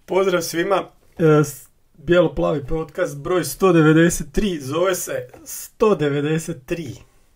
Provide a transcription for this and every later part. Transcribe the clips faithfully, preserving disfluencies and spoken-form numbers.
Pozdrav svima, e, Bijelo-plavi podcast broj sto devedeset tri, zove se sto devedeset tri.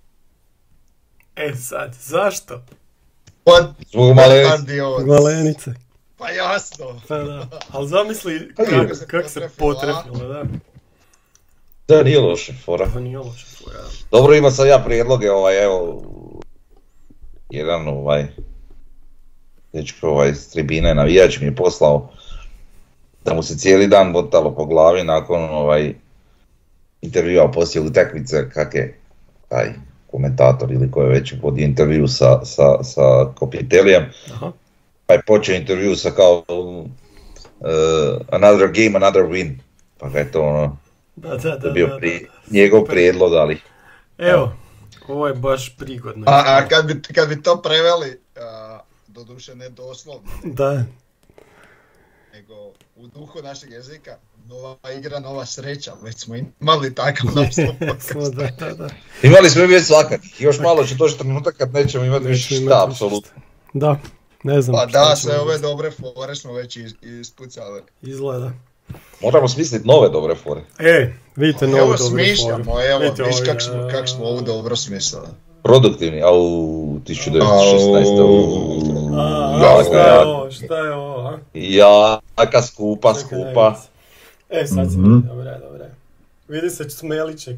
E sad, zašto? What? Zbog malenice. Malenice. Pa jasno. Pa da, ali zamisli kako kak se potrefilo, da. Da, nije loše, fora. Pa nije loše, fora. Dobro, ima sam ja prijedloge, ovaj, evo, jedan, ovaj, dečko, ovaj, s tribine, navijač mi je poslao da mu se cijeli dan botalo po glavi nakon, ovaj, intervjua poslije utakmice, kak je taj komentator ili ko je već vodio intervju sa, sa, sa Kopitelijem. Aha. Pa je počeo intervju sa kao uh, another game, another win. Pa ga je to ono, Da, da, da, bio da, pri, da. njegov Super. prijedlog, ali... Evo, ovo je baš prigodno. A, a kad, bi, kad bi to preveli, a, doduše ne doslovno, Da, nego u duhu našeg jezika, nova igra, nova sreća, već smo imali takav nastup smo, podcasta. da, da, da. Imali smo već svakakih, još malo će doći trenutak kad nećemo imati Nećemo više imati šta, više apsolutno. šta. Da, ne znam. Pa šta da, ćemo sve ove uzeti. dobre fore smo već is, ispucali. Izgleda. Moramo smisliti nove dobre fore. E, vidite novu Evo dobru smišljamo, foru. evo, Vidite viš ovi, kak smo, a, kak smo ovo dobro smislili. Produktivni, a u tisuću devetsto šesnaeste. u- A, Ja, a, šta je ja, ovo, šta je ovo, a? jaka skupa, Čekaj, skupa. daj mi se. E, sad se Mhm. vidi, dobre, dobre. Vidi se Smeliček.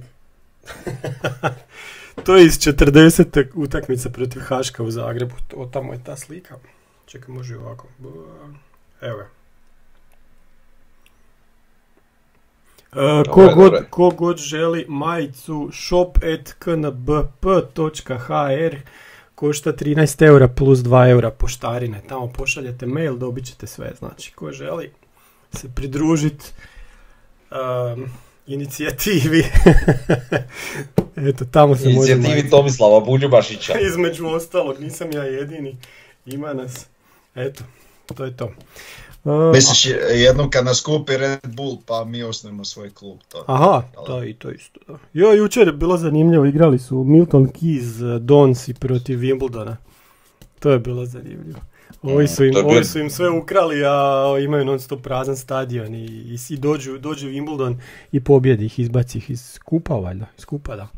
To je iz četrdesete utakmice protiv Haška u Zagrebu, o tamo je ta slika. Čekaj, može i ovako. Evo ga. E, ko, Dobre, god, dobre. ko god želi majicu shop at k n b p dot h r košta trinaest eura plus dva eura poštarine. Tamo pošaljete mail, dobit ćete sve. Znači, ko želi se pridružiti um, inicijativi, eto, tamo se može Inicijativi majica. Tomislava Buljubašića. Između ostalog, nisam ja jedini, ima nas. Eto, to je to. Uh, Misliš jednom kad nas kupi Red Bull pa mi osnovimo svoj klub, to. Aha, to i to isto, da. Jo, jučer je bilo zanimljivo, igrali su Milton Keynes, Donsi protiv Wimbledona. To je bilo zanimljivo. Ovi su im, To je bio- ovi su im sve ukrali, a imaju non stop prazan stadion i, i, i dođu, dođe Wimbledon i pobjedi ih, izbaci ih iz kupa, valjda, iz kupa, da.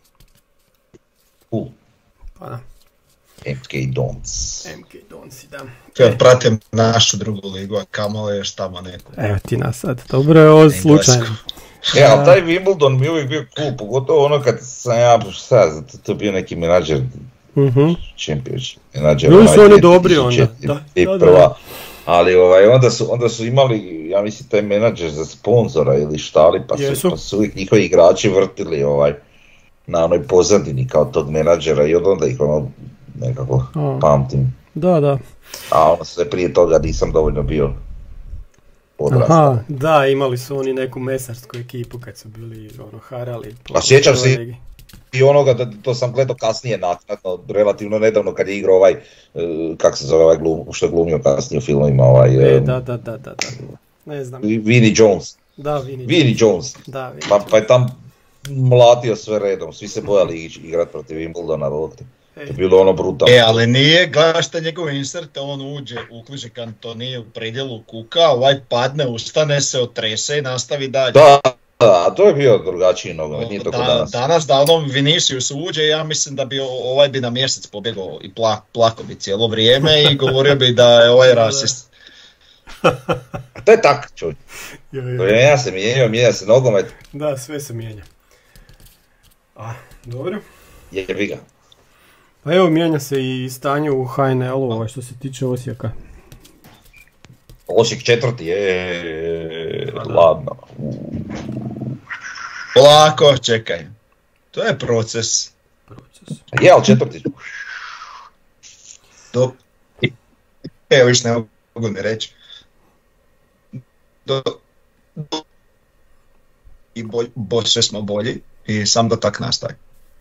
U, Pa da, M K Dons. M K Donsi, da. Ja pratim našu drugu ligu, a kamole još tamo neku. Evo ti nas sad, dobro je ovo slučajno. E, ali taj Wimbledon mi je uvijek bio cool, pogotovo ono kad sam ja, šta ja znam, to je bio neki menadžer, Mhm. championship, menadžer. Bili su onaj oni dobri onda, dvije tisuće da, četiri, da, da. prva. Ali ovaj, onda, su, onda su imali, ja mislim, taj menadžer za sponzora ili šta li, pa su, Jesu. pa su uvijek njihovi igrači vrtili ovaj, na onoj pozadini kao tog menadžera i od onda ih ono nekako A. pamtim. Da, da. A ono sve prije toga nisam dovoljno bio odrastao. Aha, da, imali su oni neku mesarsku ekipu kad su bili ono, harali. po Pa sjećam se i- ligi. I onoga, da, to sam gledao kasnije naknadno, relativno nedavno kad je igrao ovaj, uh, kak se zove ovaj glum, što je glumio kasnije u filmovima, ovaj, E, um, da, da, da, da, da. Ne znam. Vinnie Jones, Da, Vinnie. Vinnie Jones, Da, Vinnie. pa, pa je tam mlatio sve redom, svi se bojali ići igrat protiv Wimbledona, volite. To je bilo ono brutalno. E, ali nije, gledaš te njegove inserte, on uđe, ukliže kantonije u predjelu kuka, ovaj padne, ustane se, otrese i nastavi dalje. Da, da, a to je bio drugačiji nogomet, nije to kod Da- danas. danas da onom Vinicius uđe, ja mislim da bi o- ovaj bi na mjesec pobjegao i pla, plako bi cijelo vrijeme i govorio bi da je ovaj rasist. To je tak, čuj. Jo, jo. Mijenja se, mijenja, mijenja se nogomet, Da, sve se mijenja. A, dobro. jebi ga. Pa evo, mijenja se i stanje u H N L-u, ovaj, što se tiče Osijeka. Osijek četvrti, je, ladno. Polako, čekaj. To je proces. Proces. Je, ali četvrti. Do... Evo više ne mogu ne reći. Do... do- I bolj... bolj, sve smo bolji i sam da tak nastaje.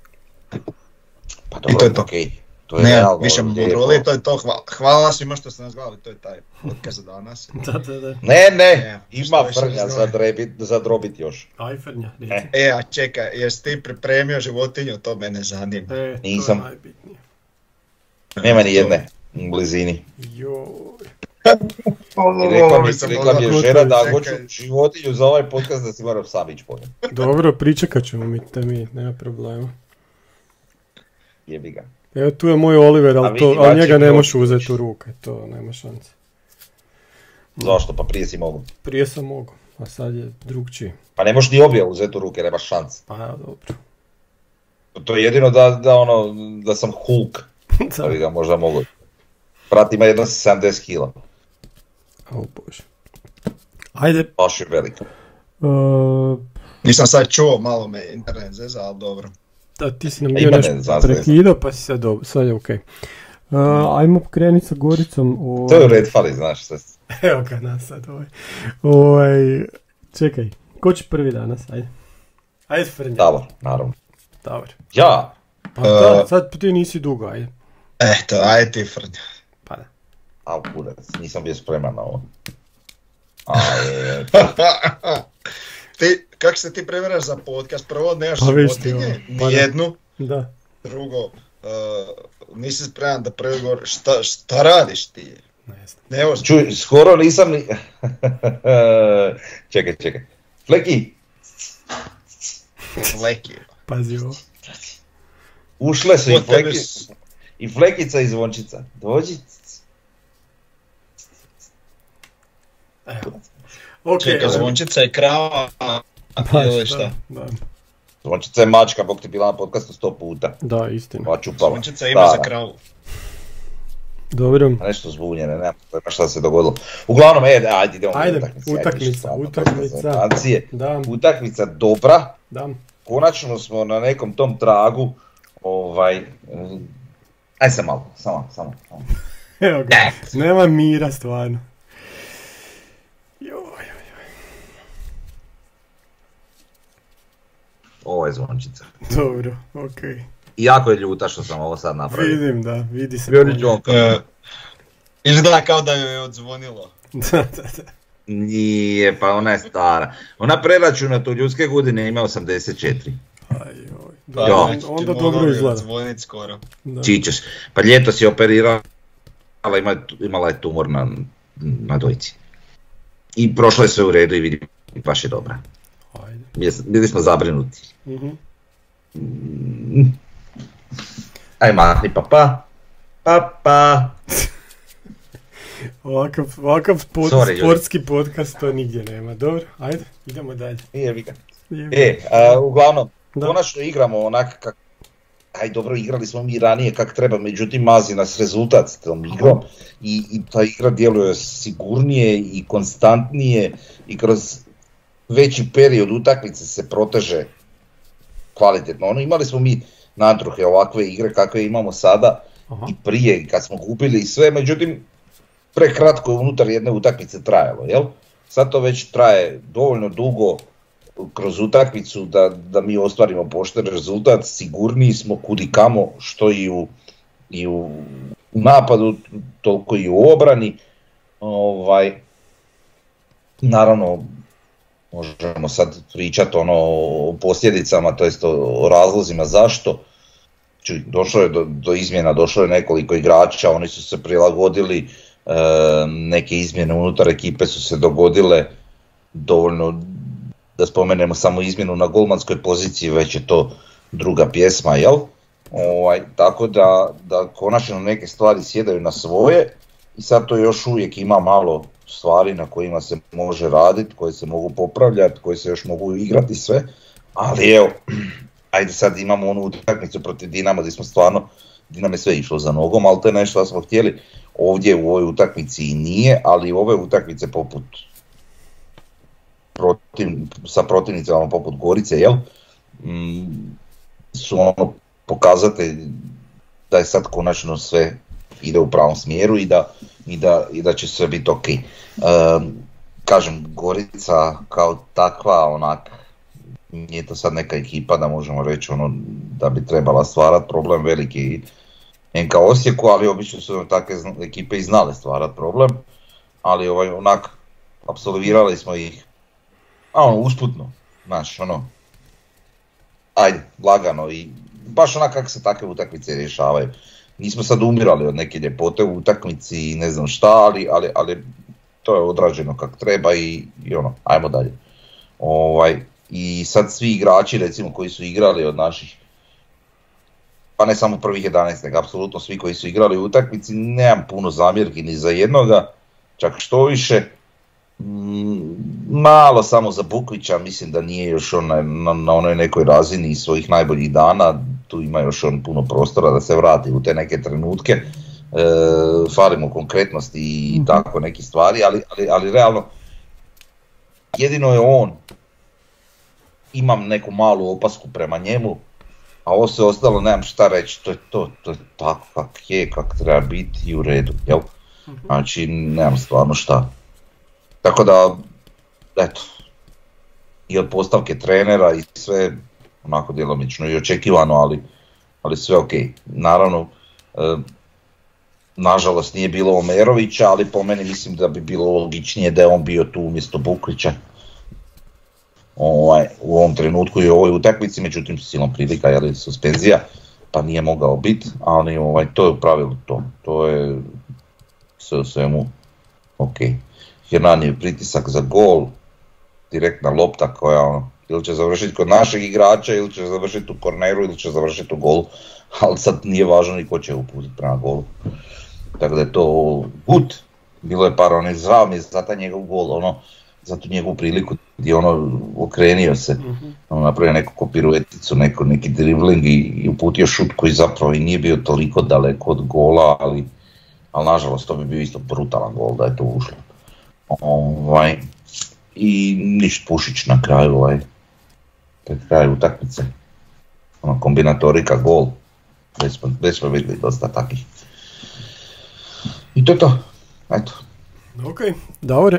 Pa I to je to. okej. To je Ne, realno, više lijepo. mudroli, to je to. Hvala, hvala svima što ste nas gledali, to je taj podcast za danas. Da, da, da. Ne, ne, E, ima što više frnja ne za, znam. drebit, za drobit još. Ajfernja, E. reci. E, a čekaj, jesi ti pripremio životinju, to mene zanima. E, to Nisam. je najbitnije. Nema ni jedne u blizini. Joj. I rekla mi, sam rekla mi je mogla- žena da Čekaj. hoću životinju za ovaj podcast da si moram sam ići po njom. Dobro, pričekat ćemo mi, te mi, nema problema. Jebi ga. Evo tu je moj Oliver, A ali, vidi, to, ali Maciej njega ne Krović. možeš uzeti u ruke, to nema šanse. Zašto? Pa prije si mogu. Prije sam mogao, a sad je drugčije. Pa ne možeš ni obje uzeti u ruke, nemaš šanse. Pa ja, dobro. To je jedino da, da, ono, da sam Hulk, da bi ga možda mogu. Brat ima jedno sedamdeset kila, O bože. Ajde. baš je velik. Uh, Nisam sad čuo, malo me internet zeza, ali dobro. da, ti si nam A bio ima nešto ne, zazveza. prekidao, pa si sad dobro, sad je okej. Uh, ajmo krenit sa Goricom. O... To je u red fali, znaš sve. Evo ga nas sad ovaj. ovaj. Čekaj, ko će prvi danas, ajde. Ajde Frnja. Davor, naravno. Davor. Ja? Pa da, Uh, sad ti nisi dugo, ajde. Eto, ajde ti Frnja. Pa da. A kurac, nisam bio spreman na ovo. A je, Ti, kako se ti preveraš za podcast? Prvo, nemaš Pa viš ti životinje, ovo, pa da. nijednu. Da. Drugo, uh, nisi spreman da prvi govor, šta, šta radiš ti? Ne znam. Ne možeš. čuj, skoro nisam ni... čekaj, čekaj. Fleki, Leki. Pazi ovo. ušle su i, Po tebi fleki, s- i flekica i zvončica. Dođi. Evo. Ok. Čekaj, zvončica je krava, Pa ili šta? šta? Da, Zvončica je mačka, bok ti bila na podcastu sto puta. da, istina. Ova čupala. Zvončica ima Da, za da. kravu. Dobro. Nešto zbunjene, nema pojma šta se dogodilo. Uglavnom, e, ajde idemo Ajde, na utakmice. utakmica, više stvarno, utakmica. prezentacije. Da, Utakmica dobra, da. konačno smo na nekom tom tragu, ovaj, mm, aj sam malo, samo, samo, samo. Evo ga. Nema mira stvarno. Joj. Ovo je zvončica. Dobro, okej. I jako je ljuta što sam ovo sad napravio. Vidim, da, vidi se. Violi po njoj. Jonka. Uh, izgleda kao da joj je odzvonilo. Da, da, da. Nije, pa ona je stara. Ona preračunata u ljudske godine ima osamdeset četiri. Aj, joj. Pa, Jo. Onda, onda dobro izgleda. Zvonit skoro. Da. Čičeš. Pa ljetos je operirala, ima, imala je tumor na, na dojci. I prošlo je sve u redu i vidi, baš je dobra. Ajde. Bili- Bili smo zabrinuti. Mhm. Mm. Aj mahni papa. Papa. Ovakav, ovakav pod, Sorry, ljudi. sportski podcast to nigdje nema. Dobro, ajde, idemo dalje. Nije vi ga. Idemo. E, a, uglavnom, Da. konačno igramo onak kak... Aj dobro, igrali smo mi ranije kak treba, međutim mazi nas rezultat s tom igrom i, i ta igra djeluje sigurnije i konstantnije i kroz veći period utakmice se proteže kvalitetno. Ono, imali smo mi natruhe ovakve igre kakve imamo sada Aha. i prije kad smo gubili i sve, međutim prekratko je unutar jedne utakmice trajalo, jel? Sad to već traje dovoljno dugo kroz utakmicu da, da mi ostvarimo pošten rezultat, sigurniji smo kudikamo što i u, i u napadu, toliko i u obrani. Ovaj, naravno, možemo sad pričati ono o posljedicama, to jest o, o razlozima zašto. Čuj, došlo je do, do izmjena, došlo je nekoliko igrača, oni su se prilagodili, e, neke izmjene unutar ekipe su se dogodile, dovoljno da spomenemo samo izmjenu na golmanskoj poziciji, već je to druga pjesma, jel? Ovaj, tako da, da konačno neke stvari sjedaju na svoje i sad to još uvijek ima malo stvari na kojima se može raditi, koje se mogu popravljati, koje se još mogu igrati sve, ali evo, ajde sad imamo onu utakmicu protiv Dinama gdje smo stvarno, Dinam je sve išlo za nogom, ali to je nešto što smo htjeli, ovdje u ovoj utakmici i nije, ali ove utakmice poput protiv, sa protivnicama poput Gorice, jel, mm, su ono pokazatelj da je sad konačno sve ide u pravom smjeru i da, i da, i da će sve biti ok. Um, kažem, Gorica kao takva, onak, nije to sad neka ekipa da možemo reći ono, da bi trebala stvarati problem veliki N K Osijeku, ali obično su nam takve ekipe i znale stvarati problem, ali ovaj, onak, apsolvirali smo ih, a ono, usputno, znaš, ono, ajde, lagano i baš onak kako se takve utakmice rješavaju. Nismo sad umirali od neke ljepote u utakmici i ne znam šta, ali, ali, ali to je odrađeno kako treba i, i ono, ajmo dalje. Ovaj, i sad svi igrači recimo koji su igrali od naših, pa ne samo prvih jedanaest, nego apsolutno svi koji su igrali u utakmici, nemam puno zamjerki ni za jednoga, čak što više, mm, malo samo za Bukvića, mislim da nije još on na, na, na onoj nekoj razini svojih najboljih dana, tu ima još on puno prostora da se vrati u te neke trenutke, e, falimo konkretnosti i mm-hmm. tako neke stvari, ali, ali, ali realno, jedino je on, imam neku malu opasku prema njemu, a ovo sve ostalo nemam šta reći, to je to, to je tako kak je, kak treba biti i u redu, jel? Znači nemam stvarno šta. Tako da, eto, i od postavke trenera i sve onako djelomično i očekivano, ali, ali sve ok. Naravno, e, nažalost nije bilo Omerovića, ali po meni mislim da bi bilo logičnije da je on bio tu umjesto Bukvića. Ovaj, u ovom trenutku i u ovoj utakmici, međutim silom prilika, je suspenzija, pa nije mogao biti, ali ovaj, to je u pravilu to, to je sve u svemu ok. Hernanijev pritisak za gol, direktna lopta koja ono, ili će završiti kod našeg igrača, ili će završiti u korneru, ili će završiti u golu, ali sad nije važno ni ko će uputiti prema golu. Tako da je to good, bilo je par onih zdrav mi za taj njegov gol, ono, za tu njegovu priliku gdje ono okrenio se, mm-hmm. ono, napravio neku kopirueticu, neko, neki dribling i, i uputio šut koji zapravo i nije bio toliko daleko od gola, ali, ali nažalost to bi bio isto brutalan gol da je to ušlo. Ovaj, i ništa Pušić na kraju, ovaj, pred kraju utakmice, ono, kombinatorika, gol, već smo, već smo vidjeli dosta takih. I to je to, eto. Ok, Davore.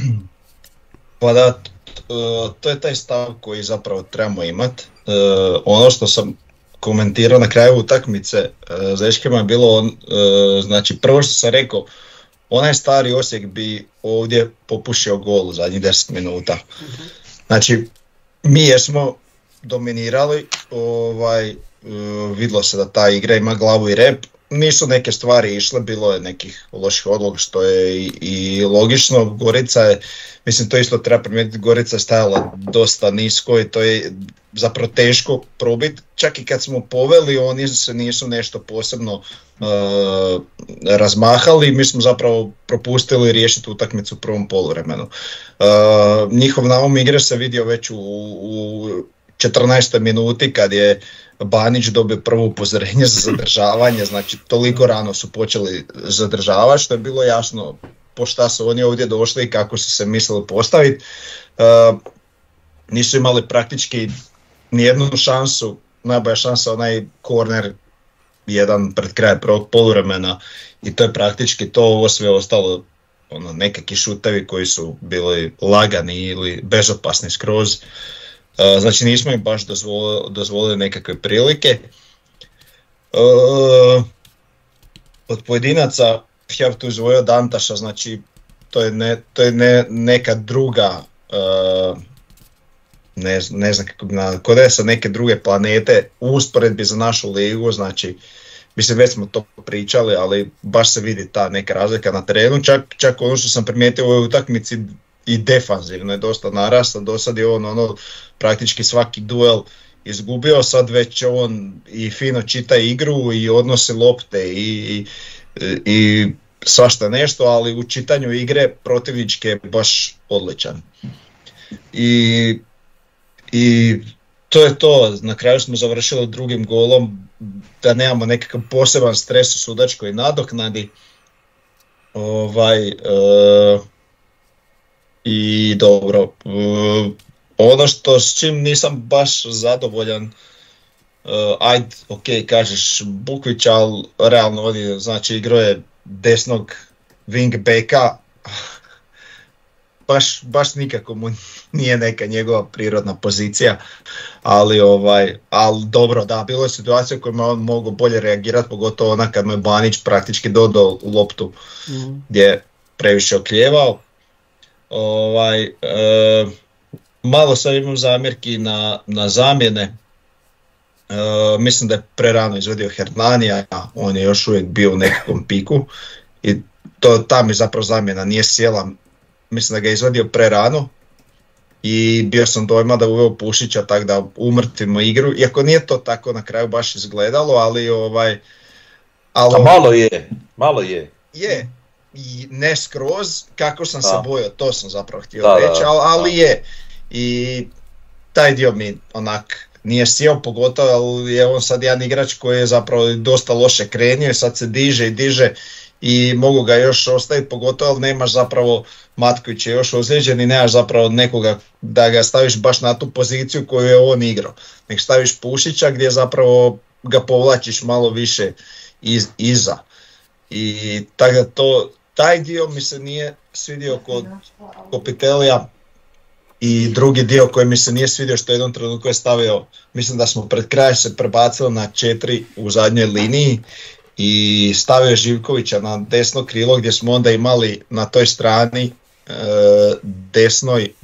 Pa da, to je taj stav koji zapravo trebamo imati. Ono što sam komentirao na kraju utakmice s dečkima je bilo, on, znači prvo što sam rekao, onaj stari Osijek bi ovdje popušio gol u zadnjih deset minuta. Znači, mi jesmo dominirali, ovaj, vidjelo se da ta igra ima glavu i rep, nisu neke stvari išle, bilo je nekih loših odloga što je i, i logično. Gorica je, mislim to isto treba primijetiti, Gorica je stajala dosta nisko i to je zapravo teško probiti. Čak i kad smo poveli, oni se nisu nešto posebno uh, razmahali, mi smo zapravo propustili riješiti utakmicu u prvom poluvremenu. Uh, njihov naum igre se vidio već u, u četrnaestoj minuti kad je Banić dobio prvo upozorenje za zadržavanje, znači toliko rano su počeli zadržavati što je bilo jasno po šta su oni ovdje došli i kako su se mislili postaviti. Uh, nisu imali praktički nijednu šansu, najbolja šansa onaj korner jedan pred kraj prvog poluvremena i to je praktički to, ovo sve ostalo ono, nekakvi šutevi koji su bili lagani ili bezopasni skroz. Uh, znači nismo im baš dozvolili, dozvolili nekakve prilike. Uh, od pojedinaca ja bih tu izvojio Dantaša, znači to je, ne, to je ne, neka druga, uh, ne, ne znam kako, na, kod je sa neke druge planete u usporedbi za našu ligu, znači mislim već smo to pričali, ali baš se vidi ta neka razlika na terenu, čak, čak ono što sam primijetio u ovoj utakmici i defanzivno je dosta narasta, do sad je on ono, praktički svaki duel izgubio, sad već on i fino čita igru i odnosi lopte i, i, i svašta nešto, ali u čitanju igre protivničke je baš odličan. I, i to je to, na kraju smo završili drugim golom, da nemamo nekakav poseban stres u sudačkoj nadoknadi. Ovaj, uh, I dobro, uh, ono što s čim nisam baš zadovoljan, uh, ajde, ok, kažeš Bukvić, ali realno on je, znači igrao je desnog wingbacka, baš, baš nikako mu nije neka njegova prirodna pozicija, ali, ovaj, ali dobro, da, bilo je situacija u kojima on mogao bolje reagirati, pogotovo ona kad mu je Banić praktički dodao loptu mm. gdje je previše oklijevao. Ovaj, e, malo sad imam zamjerki na, na zamjene, e, mislim da je prerano izvodio Hernanija, on je još uvijek bio u nekakvom piku i to, ta mi zapravo zamjena nije sjela, mislim da ga je izvadio prerano i bio sam dojma da uveo Pušića tako da umrtvimo igru, iako nije to tako na kraju baš izgledalo, ali ovaj... Ali, a malo je, malo je. Je, i ne skroz kako sam da. se bojao, to sam zapravo htio da, reći, ali, ali da. je. I taj dio mi onak nije sjeo, pogotovo ali je on sad jedan igrač koji je zapravo dosta loše krenio i sad se diže i diže i mogu ga još ostaviti, pogotovo ali nemaš zapravo, Matković je još ozlijeđen i nemaš zapravo nekoga da ga staviš baš na tu poziciju koju je on igrao. Nek staviš Pušića gdje zapravo ga povlačiš malo više iz, iza. I tako da to, taj dio mi se nije svidio kod Kopitelija. I drugi dio koji mi se nije svidio što je jednom trenutku je stavio, mislim da smo pred kraj se prebacili na četiri u zadnjoj liniji i stavio Živkovića na desno krilo gdje smo onda imali na toj strani e, desnoj e,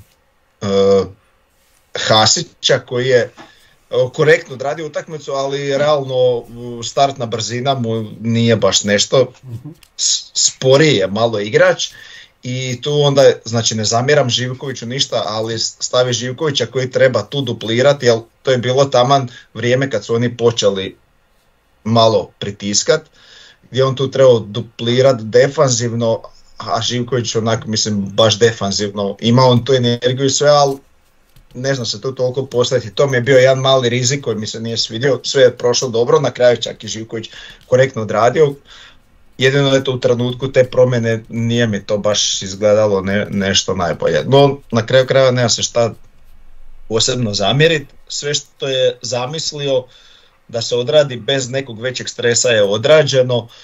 Hasića koji je korektno odradio utakmicu, ali realno startna brzina mu nije baš nešto, sporiji je malo igrač. I tu onda, znači ne zamjeram Živkoviću ništa, ali stavi Živkovića koji treba tu duplirati, jer to je bilo taman vrijeme kad su oni počeli malo pritiskat, gdje on tu trebao duplirati defanzivno, a Živković onako, mislim, baš defanzivno, ima on tu energiju i sve, ali ne znam se tu toliko postaviti. To mi je bio jedan mali rizik koji mi se nije svidio, sve je prošlo dobro, na kraju čak i Živković korektno odradio. Jedino je to u trenutku te promjene nije mi to baš izgledalo ne, nešto najbolje. No, na kraju krajeva nema se šta posebno zamjeriti. Sve što je zamislio da se odradi bez nekog većeg stresa je odrađeno. Uh,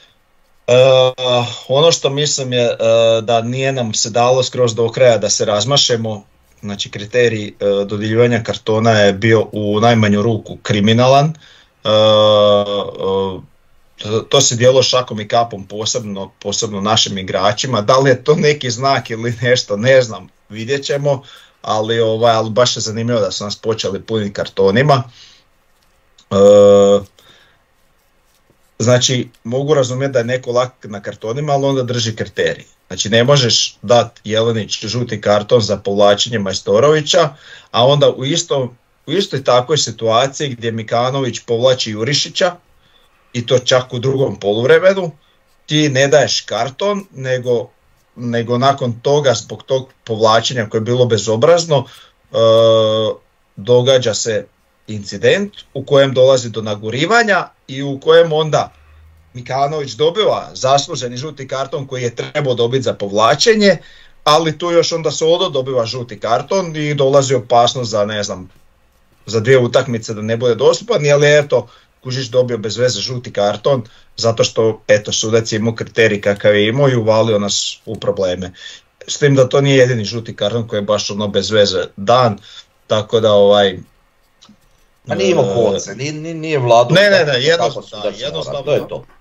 ono što mislim je uh, da nije nam se dalo skroz do kraja da se razmašemo. Znači kriterij uh, dodjeljivanja kartona je bio u najmanju ruku kriminalan. Uh, uh, To se dijelo šakom i kapom posebno, posebno našim igračima. Da li je to neki znak ili nešto, ne znam, vidjet ćemo, ali, ovaj, ali baš je zanimljivo da su nas počeli puniti kartonima. E, znači, mogu razumjeti da je neko lak na kartonima, ali onda drži kriterij. Znači, ne možeš dati Jelenić žuti karton za povlačenje Majstorovića, a onda u, isto, u istoj takvoj situaciji gdje Mikanović povlači Jurišića, i to čak u drugom poluvremenu, ti ne daješ karton, nego, nego nakon toga, zbog tog povlačenja koje je bilo bezobrazno, e, događa se incident u kojem dolazi do nagurivanja i u kojem onda Mikanović dobiva zasluženi žuti karton koji je trebao dobiti za povlačenje, ali tu još onda Sodo dobiva žuti karton i dolazi opasnost za, ne znam, za dvije utakmice da ne bude dostupan, ali eto, Kužić dobio bez veze žuti karton zato što eto sudac je imao kriterij kakav je imao i uvalio nas u probleme. S tim da to nije jedini žuti karton koji je baš ono bez veze dan, tako da ovaj... A nije imao konce, nije, nije Vladu... Ne, ne, ne, jednostavno, jednostavno to je to.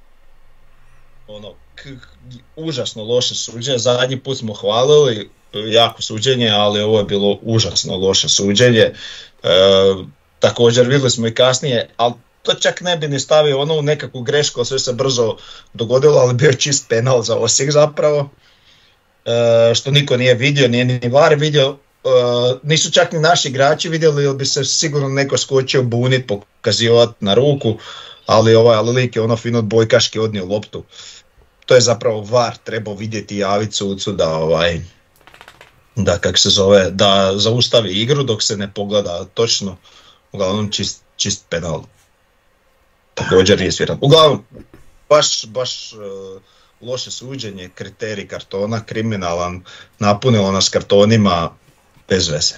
Ono, k- užasno loše suđenje, zadnji put smo hvalili jako suđenje, ali ovo je bilo užasno loše suđenje. E, također vidjeli smo i kasnije, ali to čak ne bi ni stavio ono u nekakvu grešku, sve se brzo dogodilo, ali bio čist penal za Osijek zapravo, e, što niko nije vidio, nije ni V A R vidio, e, nisu čak ni naši igrači vidjeli, ili bi se sigurno neko skočio bunit, pokazivati na ruku, ali ovaj ali lik je ono fino odbojkaški odnio loptu. To je zapravo V A R trebao vidjeti i javiti sucu da ovaj, da kak se zove, da zaustavi igru dok se ne pogleda točno, uglavnom čist, čist penal. Također nije sviran. Uglavnom, baš, baš uh, loše suđenje, kriterij kartona, kriminalan, napunilo nas kartonima bez veze.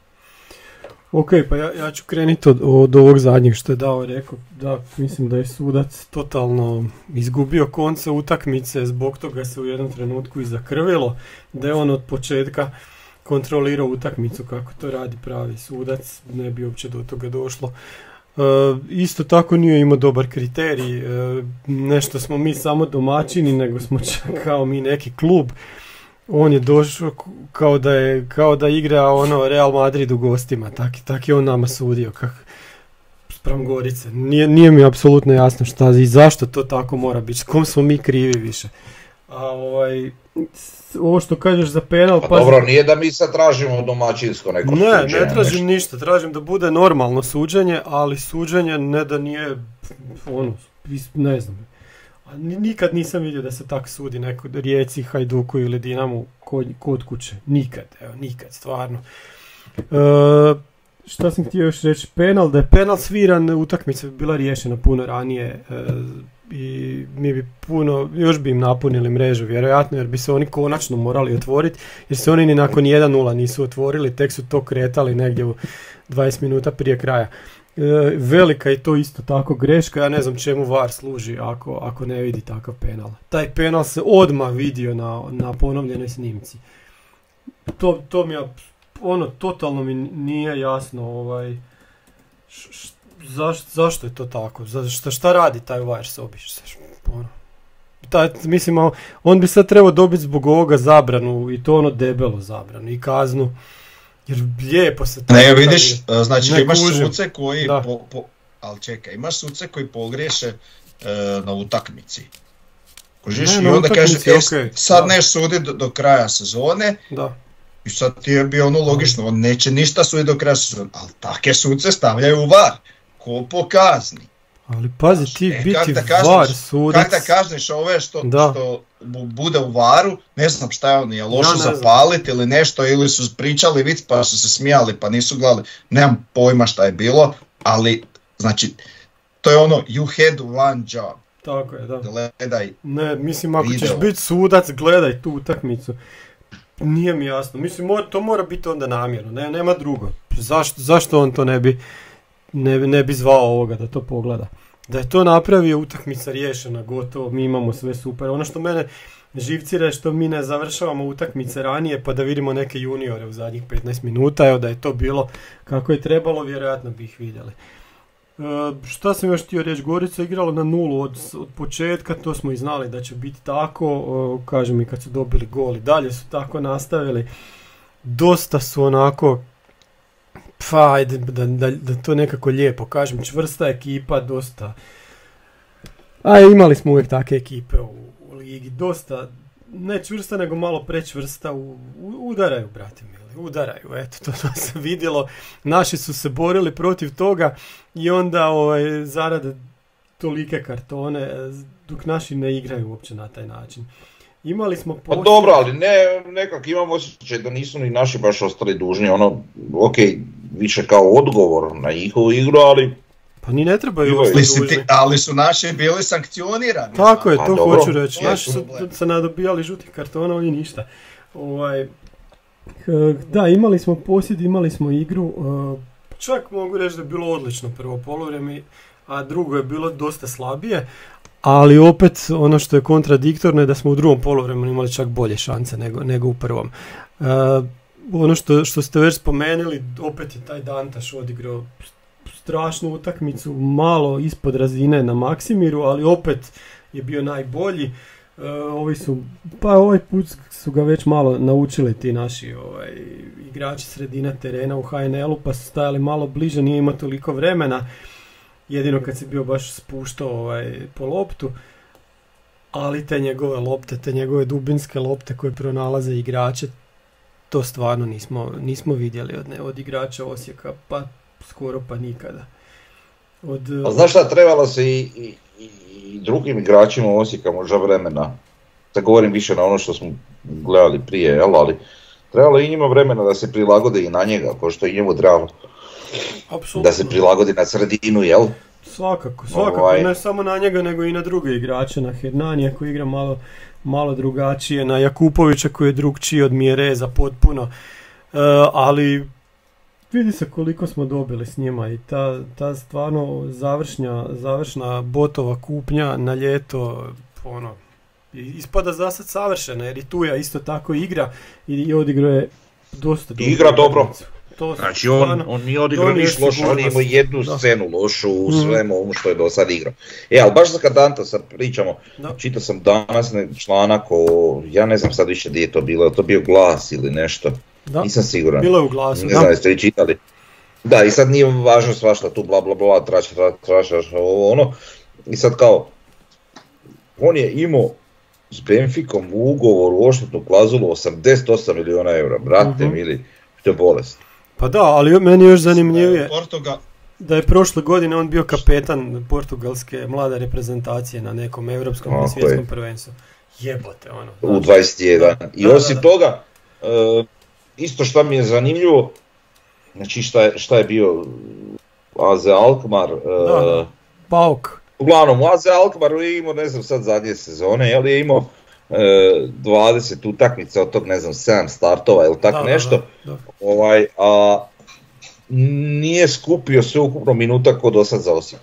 Ok, pa ja, ja ću krenuti od, od ovog zadnjeg što je dao, rekao da mislim da je sudac totalno izgubio konce utakmice, zbog toga se u jednom trenutku i zakrvilo, da je on od početka kontrolirao utakmicu kako to radi pravi sudac, ne bi uopće do toga došlo. E, isto tako nije imao dobar kriterij, e, nešto smo mi samo domaćini, nego smo čak kao mi neki klub. On je došao kao da je kao da igra ono Real Madrid u gostima, tak, tak je on nama sudio kak spram Gorice. Nije, nije mi apsolutno jasno šta i zašto to tako mora biti, s kom smo mi krivi više. A ovaj ovo što kažeš za penal... Pa dobro, nije da mi sad tražimo domaćinsko neko ne, suđenje. Ne, ne tražim ništa, tražim da bude normalno suđenje, ali suđenje ne da nije, ono, ne znam. Nikad nisam vidio da se tak sudi neko Rijeci, Hajduku ili Dinamu kod, kod kuće. Nikad, evo, nikad, stvarno. E, šta sam htio još reći? Penal, da je penal sviran, utakmica bi bila riješena puno ranije e, i mi bi puno, još bi im napunili mrežu, vjerojatno, jer bi se oni konačno morali otvoriti, jer se oni ni nakon jedan nula nisu otvorili, tek su to kretali negdje u dvadeset minuta prije kraja. E, velika je to isto tako greška, ja ne znam čemu V A R služi ako, ako ne vidi takav penal. Taj penal se odmah vidio na, na ponovljenoj snimci. To, to mi je, ono, totalno mi nije jasno, ovaj, š, š, zaš, zašto je to tako, Za, šta, šta radi taj V A R sobi, ono. Taj, mislim, on bi sad trebao dobiti zbog ovoga zabranu, i to ono debelo zabranu, i kaznu. Jer lijepo se... Ne, vidiš, znači ne imaš kužim. Suce koji... Po, po, ali čekaj, imaš suce koji pogriješe e, na utakmici. Kužiš, i onda kaže, okay. sad da. Neš sudi do, do kraja sezone. Da. I sad ti je bio ono logično, on neće ništa sudi do kraja sezone. Ali take suce stavljaju u V A R. Ko po kazni. Ali pazi, ti e, biti V A R sudac... Kako da kažeš ove što, što bude u V A R-u, ne znam šta je on, je loše ja zapaliti ili nešto, ili su pričali vic pa su se smijali pa nisu gledali, nemam pojma šta je bilo, ali znači to je ono, you had one job. Tako je, da. Gledaj. Ne, mislim ako video. Ćeš biti sudac, gledaj tu utakmicu. Nije mi jasno, mislim to mora biti onda namjerno, ne, nema drugo. Zašto, zašto on to ne bi... Ne, ne bi zvao ovoga da to pogleda. Da je to napravio, utakmica riješena, gotovo, mi imamo sve super. Ono što mene živcira je što mi ne završavamo utakmice ranije pa da vidimo neke juniore u zadnjih petnaest minuta. Evo da je to bilo kako je trebalo, vjerojatno bi ih vidjeli. E, šta sam još htio reći, Gorica je igrala na nulu od, od početka, to smo i znali da će biti tako. E, kažem i kad su dobili gol i dalje su tako nastavili. Dosta su onako... Pa, ajde, da, da, da to nekako lijepo kažem, čvrsta ekipa, dosta... A imali smo uvijek takve ekipe u, u ligi, dosta, ne čvrsta nego malo prečvrsta, u, u, udaraju, brate mili, udaraju, eto, to, to se vidjelo, naši su se borili protiv toga i onda ovaj, zarade tolike kartone, dok naši ne igraju uopće na taj način. Imali smo poslije... Pa dobro, ali ne, nekak imam osjećaj da nisu ni naši baš ostali dužni, ono, ok, više kao odgovor na njihovu igru, ali... Pa ni ne trebaju ostati dužni. Ali su naši bili sankcionirani. Tako je, to pa, hoću reći. Naši su se nadobijali žutih kartona, oni ništa. Ovaj, da, imali smo posjed, imali smo igru, čak mogu reći da je bilo odlično prvo poluvreme, a drugo je bilo dosta slabije. Ali opet ono što je kontradiktorno je da smo u drugom poluvremenu imali čak bolje šanse nego, nego u prvom. Uh, ono što, što ste već spomenuli, opet je taj Dantaš odigrao strašnu utakmicu, malo ispod razine na Maksimiru, ali opet je bio najbolji. Uh, ovi su, pa ovaj put su ga već malo naučili ti naši ovaj, igrači sredina terena u H N L-u, pa su stajali malo bliže, nije imao toliko vremena. Jedino kad si bio baš spuštao ovaj, po loptu, ali te njegove lopte, te njegove dubinske lopte koje pronalaze igrače, to stvarno nismo, nismo vidjeli od, ne, od igrača Osijeka, pa skoro pa nikada. Od, A znaš šta, trebalo se i, i, i drugim igračima Osijeka možda vremena, da govorim više na ono što smo gledali prije, jel, ali trebalo i njima vremena da se prilagode i na njega, kao što je njemu trebalo. Apsolutno. Da se prilagodi na sredinu, jel? Svakako, svakako, ovaj. Ne samo na njega nego i na druge igrače, na Hernanija koji igra malo, malo drugačije, na Jakupovića koji je drugčiji od Mjereza potpuno, e, ali vidi se koliko smo dobili s njima i ta, ta stvarno završnja, završna Botova kupnja na ljeto, ono, ispada za sad savršena jer i Tuja isto tako igra i odigrao je dosta dobro. Igra dobro. To znači on, on nije odigrao niš lošo, on ima jednu da. scenu lošu u svemu ovom što je do sad igrao. E, ali baš za kad Danta sad pričamo, da. čitao sam danas članak o, ja ne znam sad više gdje je to bilo, to bio Glas ili nešto, da. nisam siguran. Bilo je u Glasu, ne znam jeste li čitali. Da, i sad nije važno svašta tu bla bla bla, trač, trač, trač, trač, ovo ono, i sad kao, on je imao s Benficom u ugovoru u odštetnu klauzulu osamdeset osam milijuna eura, brate Mhm. mili, što je bolest. Pa da, ali meni još zanimljivije Portugal, da je prošle godine on bio kapetan portugalske mlade reprezentacije na nekom europskom Tako ili je. svjetskom prvenstvu. Jebote, ono. U znači. dvadeset jedan. I Da, da, osim da. toga, e, isto što mi je zanimljivo, znači šta je, šta je bio A Z Alkmaar, e, Da, da. Pauk. uglavnom u A Z Alkmaaru je imao, ne znam sad zadnje sezone, je li je imao e, dvadeset utakmica, od tog ne znam sedam startova ili tak Da, da, nešto, da, da. ovaj, a nije skupio sve ukupno minuta kod dosad za Osijek.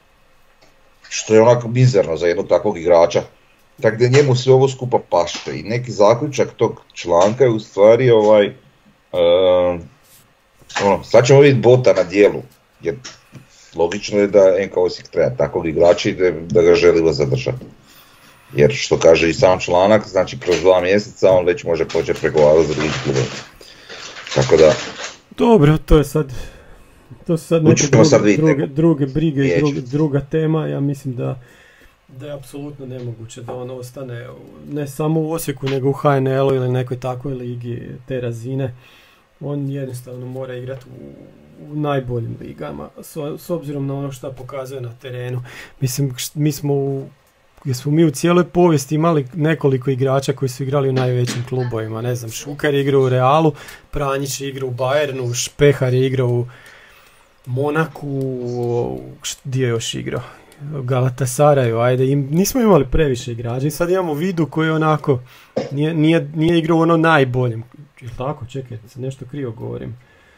Što je onako mizerno za jednog takvog igrača. Tako da njemu sve ovo skupa paše i neki zaključak tog članka je u stvari ovaj, uh, ono, sad ćemo vidjeti Bota na dijelu, jer logično je da N K Osijek treba takvog igrača i da, da ga želimo zadržati. Jer što kaže i sam članak, znači kroz dva mjeseca on već može početi pregovarati za drugim klubom. Tako da, Dobro, to je sad, to su sad Tu neke ćemo druge, sad vidjeti druge, neko druge brige i vijeće. druge, druga tema. Ja mislim da, da je apsolutno nemoguće da on ostane u- ne samo u Osijeku nego u H N L-u ili nekoj takvoj ligi te razine. On jednostavno mora igrati u, u najboljim ligama s, s obzirom na ono što pokazuje na terenu. Mislim, št- mi smo u jer smo mi u cijeloj povijesti imali nekoliko igrača koji su igrali u najvećim klubovima. Ne znam, Šuker je igrao u Realu, Pranjić je igrao u Bayernu, Špehar je igrao u Monaku, u- št- gdje je još igrao? Galatasaraju, ajde, im, nismo imali previše igrača i sad imamo Vidu koji je onako, nije, nije, nije igrao u ono najboljem. Jel tako? Čekaj, sad nešto krivo govorim.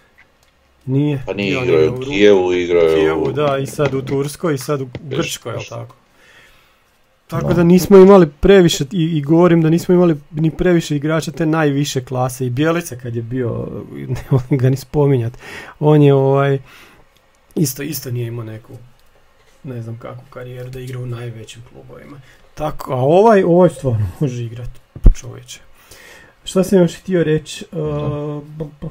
Nije. pa nije on igrao je u Ru- Kijevu, igrao je Kijevu, u... da, i sad u Turskoj i sad u Grčkoj, jel Nešto. tako? Tako da nismo imali previše, i, i govorim da nismo imali ni previše igrača te najviše klase. I Bjelica kad je bio, ne volim ga ni spominjat, on je ovaj, isto, isto nije imao neku, ne znam kakvu karijeru da igra u najvećim klubovima. Tako, a ovaj, ovaj stvarno može igrati, čovječe. Šta sam još htio reći? Uh, b- b-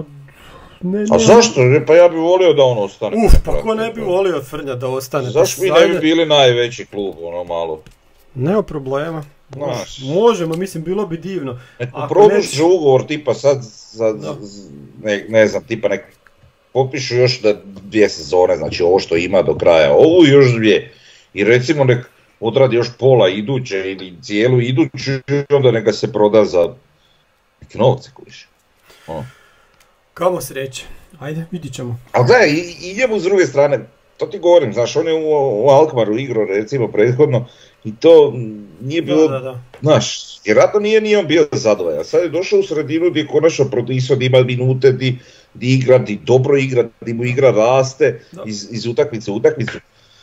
ne, A ne- zašto? Pa ja bih volio da on ostane. Uf, pa ko ne bi volio Frnja da ostane? Zašto mi Pa ne ajde, bi bili najveći klub, ono malo? nema problema. Znaš. Možemo, mislim, bilo bi divno. Neko Ako produži neće- ugovor tipa sad, za, Da. z- ne, ne znam, tipa nek popišu još da dvije sezone, znači ovo što ima do kraja, ovu i još dvije. I recimo nek odradi još pola iduće ili cijelu iduću i onda neka se proda za neke novce kojiš. Ono. Kamo sreće. Ajde, vidit ćemo. Ali da, i, i njemu s druge strane, to ti govorim, znaš, on je u, u Alkmaaru igrao recimo prethodno i to mm, nije bilo, Da, da, da. znaš, vjerojatno nije ni on bio zadovoljan. Sad je došao u sredinu gdje je konačno prodisao, gdje ima minute, gdje, gdje igra, gdje dobro igra, gdje mu igra raste Da. iz, iz utakmice u utakmicu.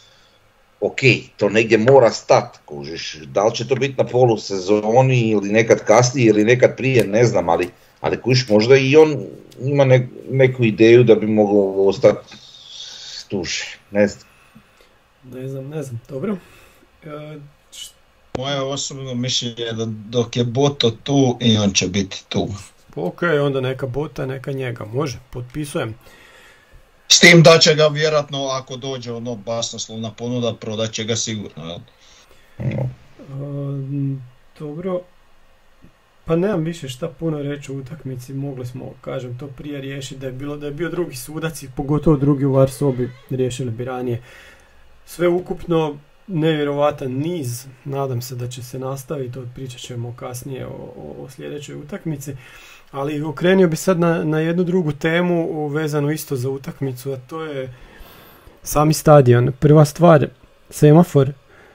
Ok, to negdje mora stat, kužiš, da li će to biti na polusezoni ili nekad kasnije ili nekad prije, ne znam, ali, ali kužiš, možda i on ima ne, neku ideju da bi mogao ostati duže, ne znam. Ne znam, ne znam. Dobro. E, moje osobno mišljenje je da dok je Boto tu i on će biti tu. ok, onda neka Bota, neka njega. Može, potpisujem. S tim da će ga vjerojatno ako dođe ono basnoslovna ponuda prodat će ga sigurno. jel? No. E, dobro. Pa nemam više šta puno reći o utakmici, mogli smo, kažem, to prije riješiti, da je bilo da je bio drugi sudac i pogotovo drugi u V A R sobi, riješili bi ranije. Sve ukupno nevjerovatan niz, nadam se da će se nastaviti, pričat ćemo kasnije o, o, o sljedećoj utakmici, ali okrenio bi sad na, na jednu drugu temu vezanu isto za utakmicu, a to je sami stadion. Prva stvar, semafor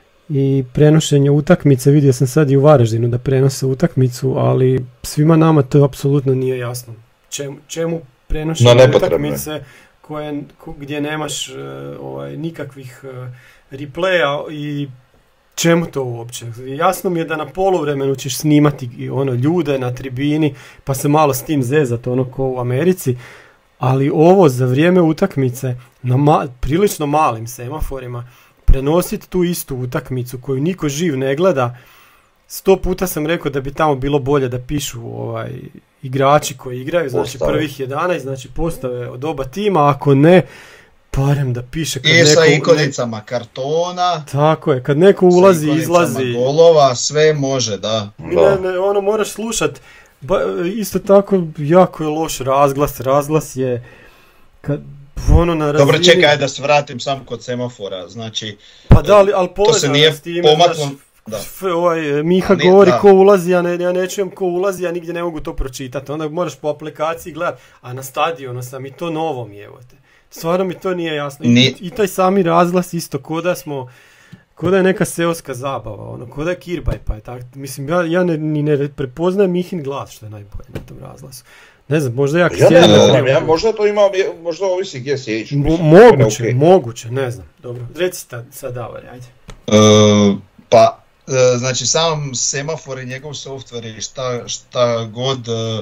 i prenošenje utakmice, vidio sam sad i u Varaždinu da prenose utakmicu, ali svima nama to apsolutno nije jasno. Čemu, čemu prenošenje No, nepotrebno je. utakmice koje, ko- gdje nemaš e, ovaj, nikakvih e, replaya i čemu to uopće? Jasno mi je da na poluvremenu ćeš snimati i ono ljude na tribini pa se malo s tim zezati ono ko u Americi, ali ovo za vrijeme utakmice na ma- prilično malim semaforima prenositi tu istu utakmicu koju niko živ ne gleda. Sto puta sam rekao da bi tamo bilo bolje da pišu ovaj, igrači koji igraju, znači Postave. prvih jedanaest, znači postave od oba tima, ako ne, barem da piše kad I neko... sa ikonicama kartona. Tako je, kad neko ulazi, izlazi. Golova, sve može, da. Ne, ne, ono moraš slušat. Ba, isto tako, jako je loš razglas. Razglas je... Kad, ono na razini... Dobro, čekaj da se vratim sam kod semafora. Znači... Pa da, ali, ali to se nije s time, pomaklo... Znaš, Da. F, ovaj, Miha ne, govori da. ko ulazi, ja ne, ja ne čujem ko ulazi, ja nigdje ne mogu to pročitati. Onda moraš po aplikaciji gledati, a na stadionu sam i to novo mi evo te. Stvarno mi to nije jasno. I, Ni... I taj sami razglas isto, ko da smo, ko da je neka seoska zabava, ono, ko da je kirbaj, pa je tak. Mislim, ja, ja ne, ni ne prepoznajem Mihin glas, što je najbolje na tom razglasu. Ne znam, možda ja... Ja ne znam, ja možda to imam, možda ovisi gdje sjediš. Mo, moguće, okay. moguće, ne znam. Dobro, reci sad Davor, ajde. Uh, pa, uh, znači sam semafor i njegov software i šta, šta god uh,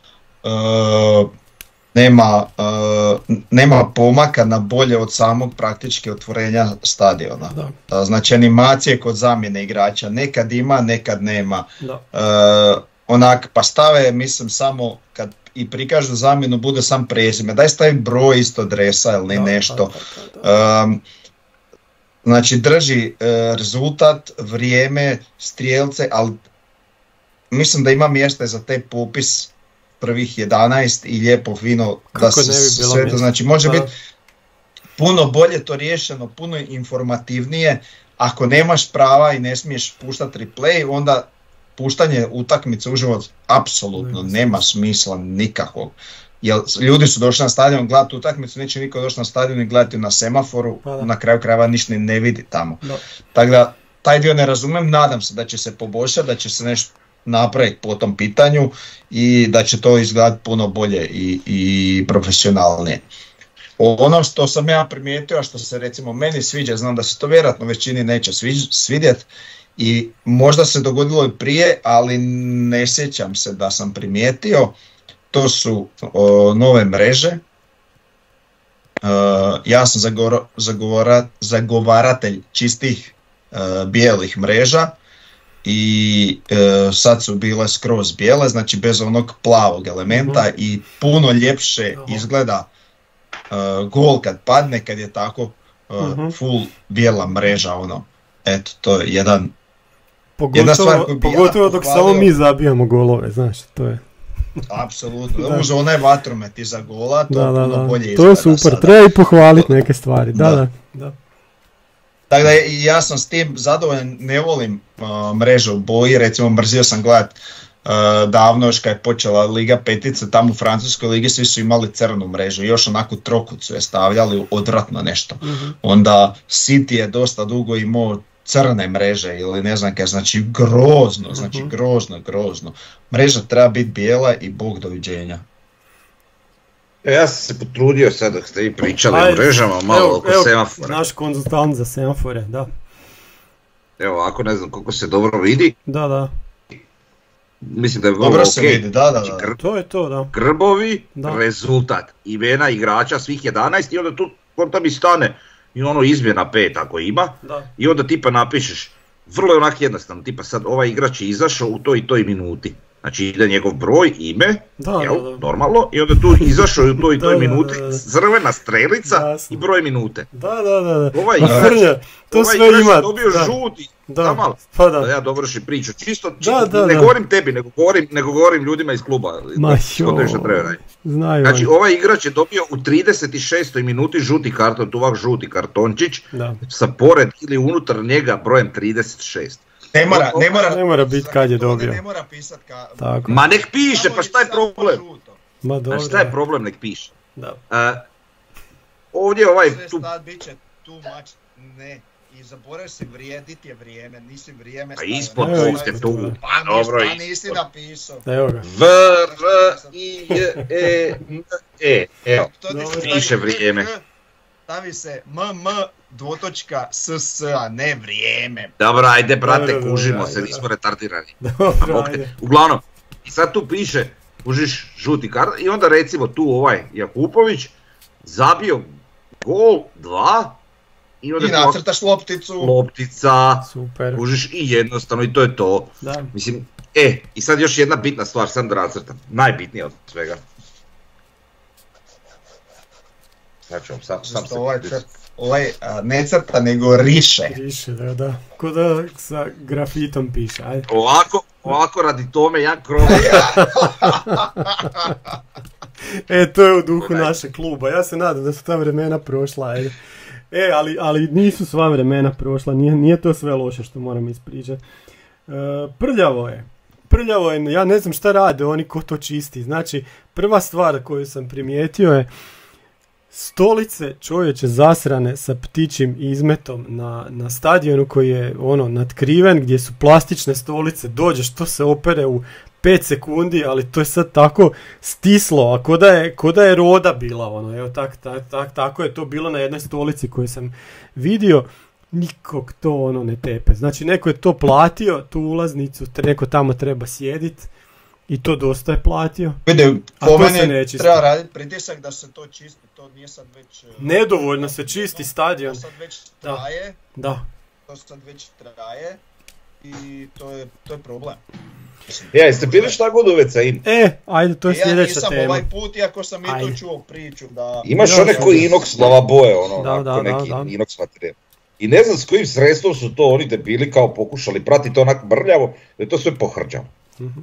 uh, nema, uh, nema pomaka na bolje od samog praktički otvorenja stadiona. Da. Znači animacije kod zamjene igrača nekad ima, nekad nema. Da. Uh, onak, pa stave, mislim, samo kad i prikažu zamjenu bude sam prezime. Daj stavi broj isto adresa ili da, nešto. Da, da, da. Um, znači drži uh, rezultat, vrijeme, strijelce, ali mislim da ima mjesta za te popis prvih jedanaest i lijepo fino da se sve to, znači može biti puno bolje to riješeno, puno informativnije. Ako nemaš prava i ne smiješ puštati replay, onda puštanje utakmice uživo apsolutno nema smisla nikakvog. Jer ljudi su došli na stadion gledati utakmicu, neće niko došli na stadion i gledati na semaforu, pa na kraju krajeva ništa ne vidi tamo. Da. Tako da taj dio ne razumem, nadam se da će se poboljšati, da će se nešto napraviti po tom pitanju i da će to izgledati puno bolje i, i profesionalnije. Ono što sam ja primijetio, a što se recimo meni sviđa, znam da se to vjerojatno većini neće svidjeti i možda se dogodilo i prije, ali ne sjećam se da sam primijetio, to su o, nove mreže. Uh, ja sam zagovora, zagovora, zagovaratelj čistih uh, bijelih mreža i uh, sad su bile skroz bijele, znači bez onog plavog elementa uh-huh. i puno ljepše uh-huh. izgleda uh, gol kad padne, kad je tako uh, uh-huh. full bijela mreža, ono. Eto, to je jedan, jedna stvar koju bi pogotovo ja dok samo mi zabijamo golove, znaš, to je. Apsolutno, uz onaj vatromet iza gola, to da, da, puno da. bolje izgleda. To je super, sada. Treba i pohvaliti neke stvari, da, da. da. da. Tako da ja sam s tim zadovoljan, ne volim uh, mrežu u boji, recimo mrzio sam gledat uh, davno još kad je počela Liga petice, tamo u Francuskoj ligi svi su imali crnu mrežu, još onako trokucu je stavljali, odvratno nešto. Uh-huh. Onda City je dosta dugo imao crne mreže ili ne znam kaj, znači grozno, znači uh-huh. grozno, grozno. Mreža treba biti bijela i bog doviđenja. E, ja sam se potrudio sad dok ste vi pričali Aj, o mrežama, malo evo, oko evo, semafora. Naš konzultant za semafore, da. Evo, ako ne znam koliko se dobro vidi. Da, da. Mislim da je dobro se okay. vidi, da, da, da. Gr- to je to, da. Grbovi, da. Rezultat, imena igrača svih jedanaest i onda tu onda mi stane i ono izmjena pet ako ima. Da. I onda tipa napišeš, vrlo je onak jednostavno, tipa sad ovaj igrač je izašao u toj i toj minuti. Znači ide njegov broj, ime, da, jel, da, da. normalno, i onda tu izašao u toj i toj minuti, crvena strelica Jasno. i broj minute. Da, da, da. da. Ovaj igrač, to ovaj sve igrač ima. Dobio da. žuti, da. Malo, pa da. da ja dovršim priču, čisto, čisto da, da, ne da. govorim tebi, nego govorim, nego govorim ljudima iz kluba. Ma što što treba raditi. Znači ovaj igrač je dobio u trideset šestoj minuti žuti karton, tu ovak žuti kartončić, da. sa pored ili unutar njega brojem trideset šest. Ne mora, ne mora, ne mora biti kad je dobio. Ne mora pisat ka... Tako. Ma nek piše, pa šta je problem? Ma dobro. A šta je problem, nek piše. Da. Uh, ovdje ovaj... Sve tu... stad bit će tu mač, ne. I zaboraviš se, vrijedit je vrijeme, nisi vrijeme stavio. Pa ispod tog ste tu. Pa dobro, pa nisi napisao. Evo ga. V, R, I, J, E, N, E. Evo, piše vrijeme. Stavi se M, M, dvotočka, S, S, a ne vrijeme. Dobro, ajde brate, dobro, kužimo dobro, se, ajde, nismo retardirani. Dobro, uglavnom, i sad tu piše, kužiš žuti kart, i onda recimo tu ovaj Jakupović zabio gol, dva, i onda I nacrtaš lopticu. Loptica, super. Kužiš i jednostavno i to je to. Da. Mislim, e, i sad još jedna bitna stvar, sam da nacrtam, najbitnija od svega. Znači, sam, sam se... Ovaj, ovaj a, ne crta, nego riše. Riše, da, da. Ko da sa grafitom piše, ajde. Ovako, ovako radi tome ja krovim. E, to je u duhu našeg kluba. Ja se nadam da su ta vremena prošla, ajde. E, ali, ali nisu sva vremena prošla, nije, nije to sve loše što moram ispričati. E, prljavo je. Prljavo je, ja ne znam šta rade oni ko to čisti. Znači, prva stvar koju sam primijetio je stolice čovječe zasrane sa ptičim izmetom na, na stadionu koji je ono natkriven, gdje su plastične stolice, dođeš, to se opere u pet sekundi, ali to je sad tako stislo, a ko da je, ko da je roda bila, ono, evo tak, tak, tak, tako je to bilo na jednoj stolici koju sam vidio, nikog to ono ne tepe, znači neko je to platio, tu ulaznicu, neko tamo treba sjedit i to dosta je platio, Vide, a po to se meni ne čisti. treba raditi pritisak da se to čisti, to nije sad već... Nedovoljno se čisti stadion. To sad već traje, Da. to sad već traje i to je, to je problem. Ja, jeste bili šta god u ve ce-ima? E, ajde, to je ja sljedeća nisam tema. ovaj put, iako sam i to Ajde. čuo priču da... Imaš Ja, one ja, koji ja. inox slava boje, ono, Da, onako da, da, neki da. inox materijal. I ne znam s kojim sredstvom su to oni debili kao pokušali pratiti onako brljavo, da je to sve pohrđalo. Mhm.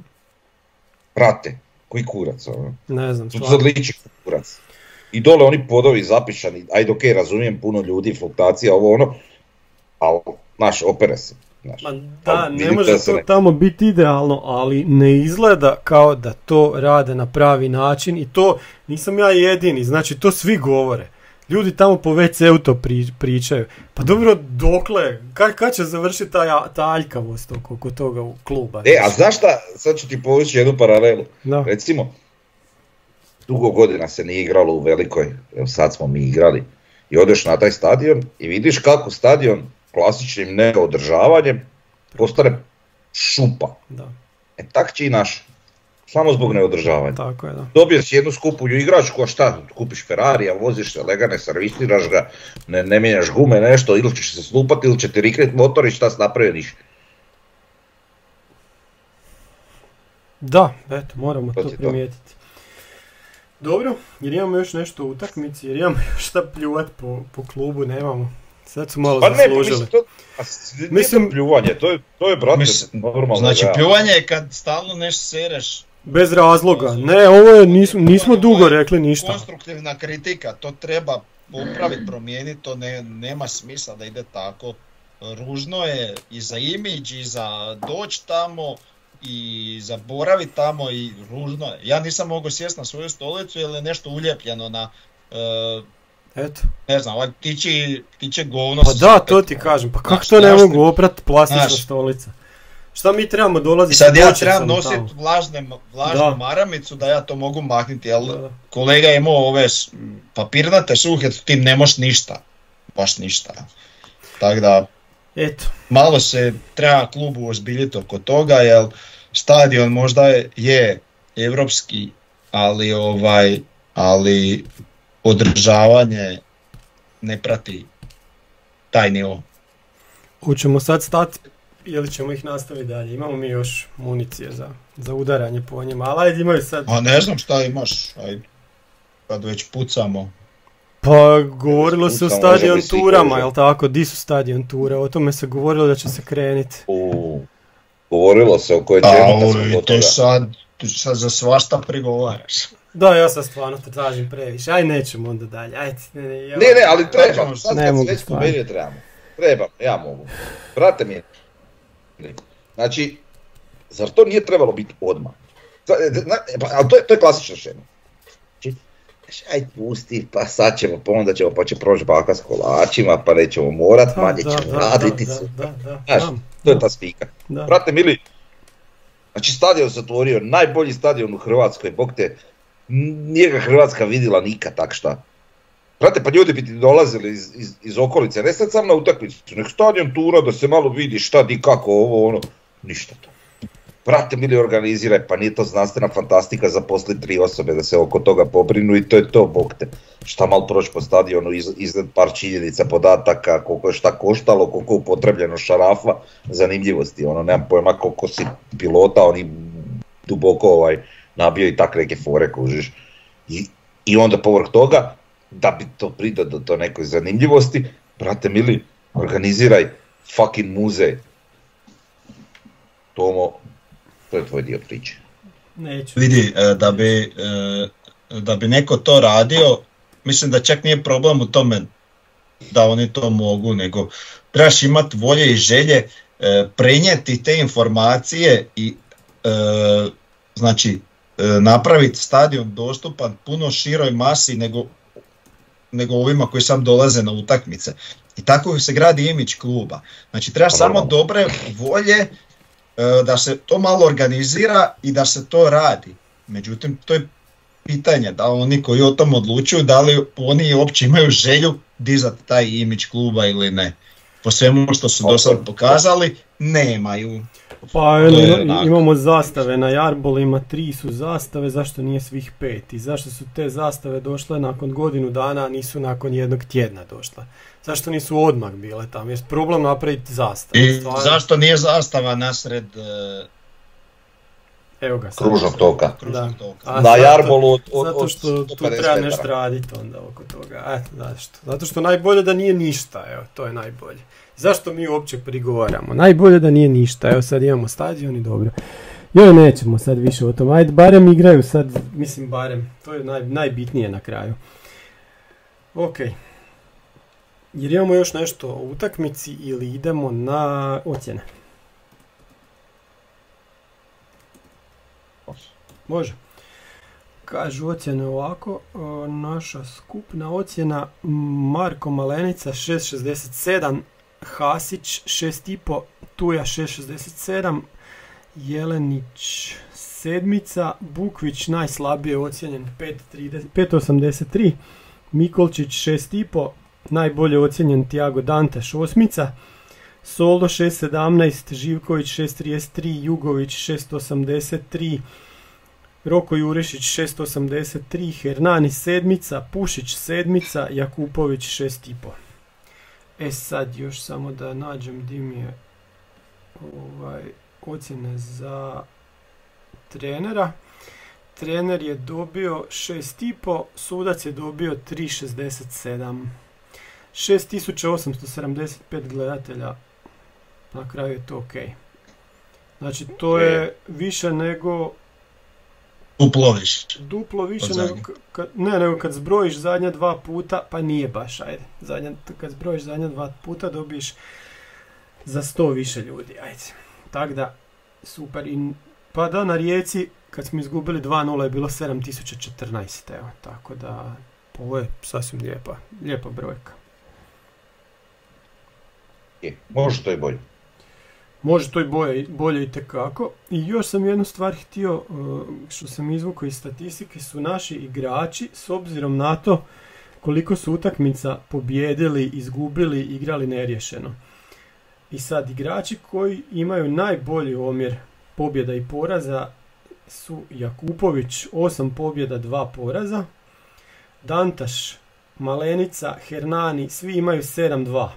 Prate, koji kurac, ono. Ne znam, To stvarno. sad liči kurac. I dole oni podovi zapišani, ajde okej, razumijem puno ljudi, fluktacija, ovo ono, ali, znaš, opere se. Znaš. Ma da, Ali ne vidite može da se to ne- tamo biti idealno, ali ne izgleda kao da to rade na pravi način i to nisam ja jedini, znači to svi govore. Ljudi tamo po ve ce-u to pri, pričaju. Pa dobro, dokle? Kad, kad će završiti ta, ta aljkavost oko, oko toga u kluba? E, a znaš šta, sad ću ti povući jednu paralelu. Da. Recimo, dugo godina se nije igralo u Velikoj, evo sad smo mi igrali, i odeš na taj stadion i vidiš kako stadion klasičnim neodržavanjem postane šupa. Da, E tak će i naš, samo zbog neodržavanja. tako je, da. Dobiješ jednu skupu igračku, a šta, kupiš Ferrarija, voziš se legane, servisiraš ga, ne, ne mijenjaš gume, nešto, ili ćeš se slupati, ili će ti rikret motor i šta se napravio niš. Da, eto, moramo To to ti to. primijetiti. Dobro, jer imamo još nešto u utakmici, jer imamo još šta pljuvat po, po klubu, nemamo. Sad su malo Pa ne, pa zaslužili. mislim, to, a, s- nije Mislim- to pljuvanje, to je, to je brate, Mislim, normalno. Znači, da. pljuvanje je kad stalno nešto sereš. Bez razloga. Ne, ovo je, nismo, nismo dugo rekli ništa. Konstruktivna kritika, to treba popraviti, promijeniti, to ne, nema smisla da ide tako. Ružno je i za imidž, i za doći tamo, i zaboraviti tamo, i ružno je. Ja nisam mogao sjesti na svoju stolicu jer je nešto uljepljeno na, e, Eto. ne znam, ovaj ptiči, ptiče govno. Pa se da, opet- to ti kažem. Pa kako Znaš, to ne znaš mogu oprat plastična znaš. stolica? Šta mi trebamo I dolaziti sad ja bočicom trebam tamo? nositi vlažne, vlažnu Da. maramicu da ja to mogu maknuti, jel Da, da. kolega je imao ove s- papirnate suhe, s tim ne možeš ništa, baš ništa. Tako da, Eto. malo se treba klubu ozbiljiti oko toga, jer stadion možda je, je evropski, ali ovaj, ali održavanje ne prati taj nivo. Hoćemo sad stati ili ćemo ih nastaviti dalje? Imamo mi još municije za, za udaranje po njima, ali ajde imaju sad. A ne znam šta imaš, ajde, kad već pucamo. Pa govorilo se o Samo stadion može biti turama, može. jel tako? Di su stadion ture? O tome se govorilo da će se krenuti. U, govorilo se o kojoj temi kad smo A, do ti toga. sad, ti sad za svašta prigovaraš. Da, ja sad stvarno te tražim previše. Aj, nećemo onda dalje. Ajde, ne, ne, ja- Ne, ne, ali treba, Trebamo, sad ne kad mogu se već stvarno. spomenuo trebamo. Treba, ja mogu. Brate mi je. Znači, zar to nije trebalo biti odmah? To- zna- pa, ali to je, to je klasična šema. Znači, znaš, aj pusti, pa sad ćemo, pa onda ćemo, pa će proći baka s kolačima, pa nećemo morat, Da, manje da, ćemo da, raditi da, su. da, da, Znaš, znam, to je ta spika. da. Brate mili, znači stadion se otvorio, najbolji stadion u Hrvatskoj, bog te, nije ga Hrvatska vidjela nikad, tak šta. Brate, pa ljudi bi ti dolazili iz, iz, iz okolice, ne sad sam na utakmicu, nek stadion tura da se malo vidi šta di kako ovo ono, ništa to. Brate mili, organiziraj, pa nije to znanstvena fantastika zaposliti tri osobe da se oko toga pobrinu i to je to, bog te. Šta mal proći po stadionu, iz, iznad par činjenica, podataka, koliko je šta koštalo, koliko je upotrebljeno šarafa, zanimljivosti, ono, nemam pojma koliko si pilota, oni duboko ovaj, nabio i tak neke fore, kužiš. I, I onda povrh toga, da bi to prida do to nekoj zanimljivosti, brate mili, organiziraj fucking muzej. Tomo, to je tvoj dio priče. Neću. Vidi, da bi, da bi neko to radio, mislim da čak nije problem u tome da oni to mogu, nego trebaš imati volje i želje prenijeti te informacije i znači napraviti stadion dostupan puno široj masi nego, nego ovima koji sam dolaze na utakmice. I tako se gradi imidž kluba. Znači treba samo dobre volje da se to malo organizira i da se to radi. Međutim, to je pitanje da oni koji o tom odlučuju, da li oni uopće imaju želju dizati taj imidž kluba ili ne. Po svemu što su do sad pokazali, nemaju. Pa ima, imamo zastave na jarbolima, tri su zastave, zašto nije svih pet? I zašto su te zastave došle nakon godinu dana, a nisu nakon jednog tjedna došle? Zašto nisu odmah bile tamo? Jer problem napraviti zastave. I stvarno. Zašto nije zastava nasred Evo ga, kružnog toka? Da. A na jarbolu od, od, zato što tu treba nešto raditi onda oko toga. Eto, zašto? Zato što najbolje da nije ništa, evo, to je najbolje. Zašto mi uopće prigovaramo? Najbolje da nije ništa, evo sad imamo stadion i dobro. Joj, nećemo sad više o tom, ajde, barem igraju sad, mislim barem, to je naj, najbitnije na kraju. Ok. Jer imamo još nešto o utakmici ili idemo na ocjene? Može. Kažu ocjene ovako, naša skupna ocjena Marko Malenica šest šezdeset sedam, Hasić šest i pol, Tuja šest šezdeset sedam, Jelenić sedmica, Bukvić najslabije ocjenjen pet osamdeset tri, Mikolčić šest i pol, najbolje ocjenjen Tiago Dantaš osmica, Soldo šest sedamnaest, Živković šest trideset tri, Jugović šest osamdeset tri, Roko Jurišić šest osamdeset tri, Hernani sedmica, Pušić sedmica, Jakupović šest i pol. E sad još samo da nađem di mi je ovaj, ocjene za trenera. Trener je dobio šest i pol, sudac je dobio tri šezdeset sedam. šest tisuća osamsto sedamdeset pet gledatelja, na kraju je to ok. Znači to je više nego... Duplo više. Duplo više nego, kad, ne, nego kad zbrojiš zadnja dva puta, pa nije baš, ajde. Zadnja, kad zbrojiš zadnja dva puta dobiješ za sto više ljudi, ajde. Tako da, super. I, pa da, na Rijeci, kad smo izgubili dva nula je bilo sedam tisuća četrnaest, evo. Tako da, ovo je sasvim lijepa, lijepa brojka. Je, može to i bolje. Može to i bolje, bolje i tekako. I još sam jednu stvar htio, što sam izvukao iz statistike, su naši igrači, s obzirom na to koliko su utakmica pobjedili, izgubili, igrali neriješeno. I sad, igrači koji imaju najbolji omjer pobjeda i poraza su Jakupović, osam pobjeda, dva poraza, Dantaš, Malenica, Hernani, svi imaju sedam dva.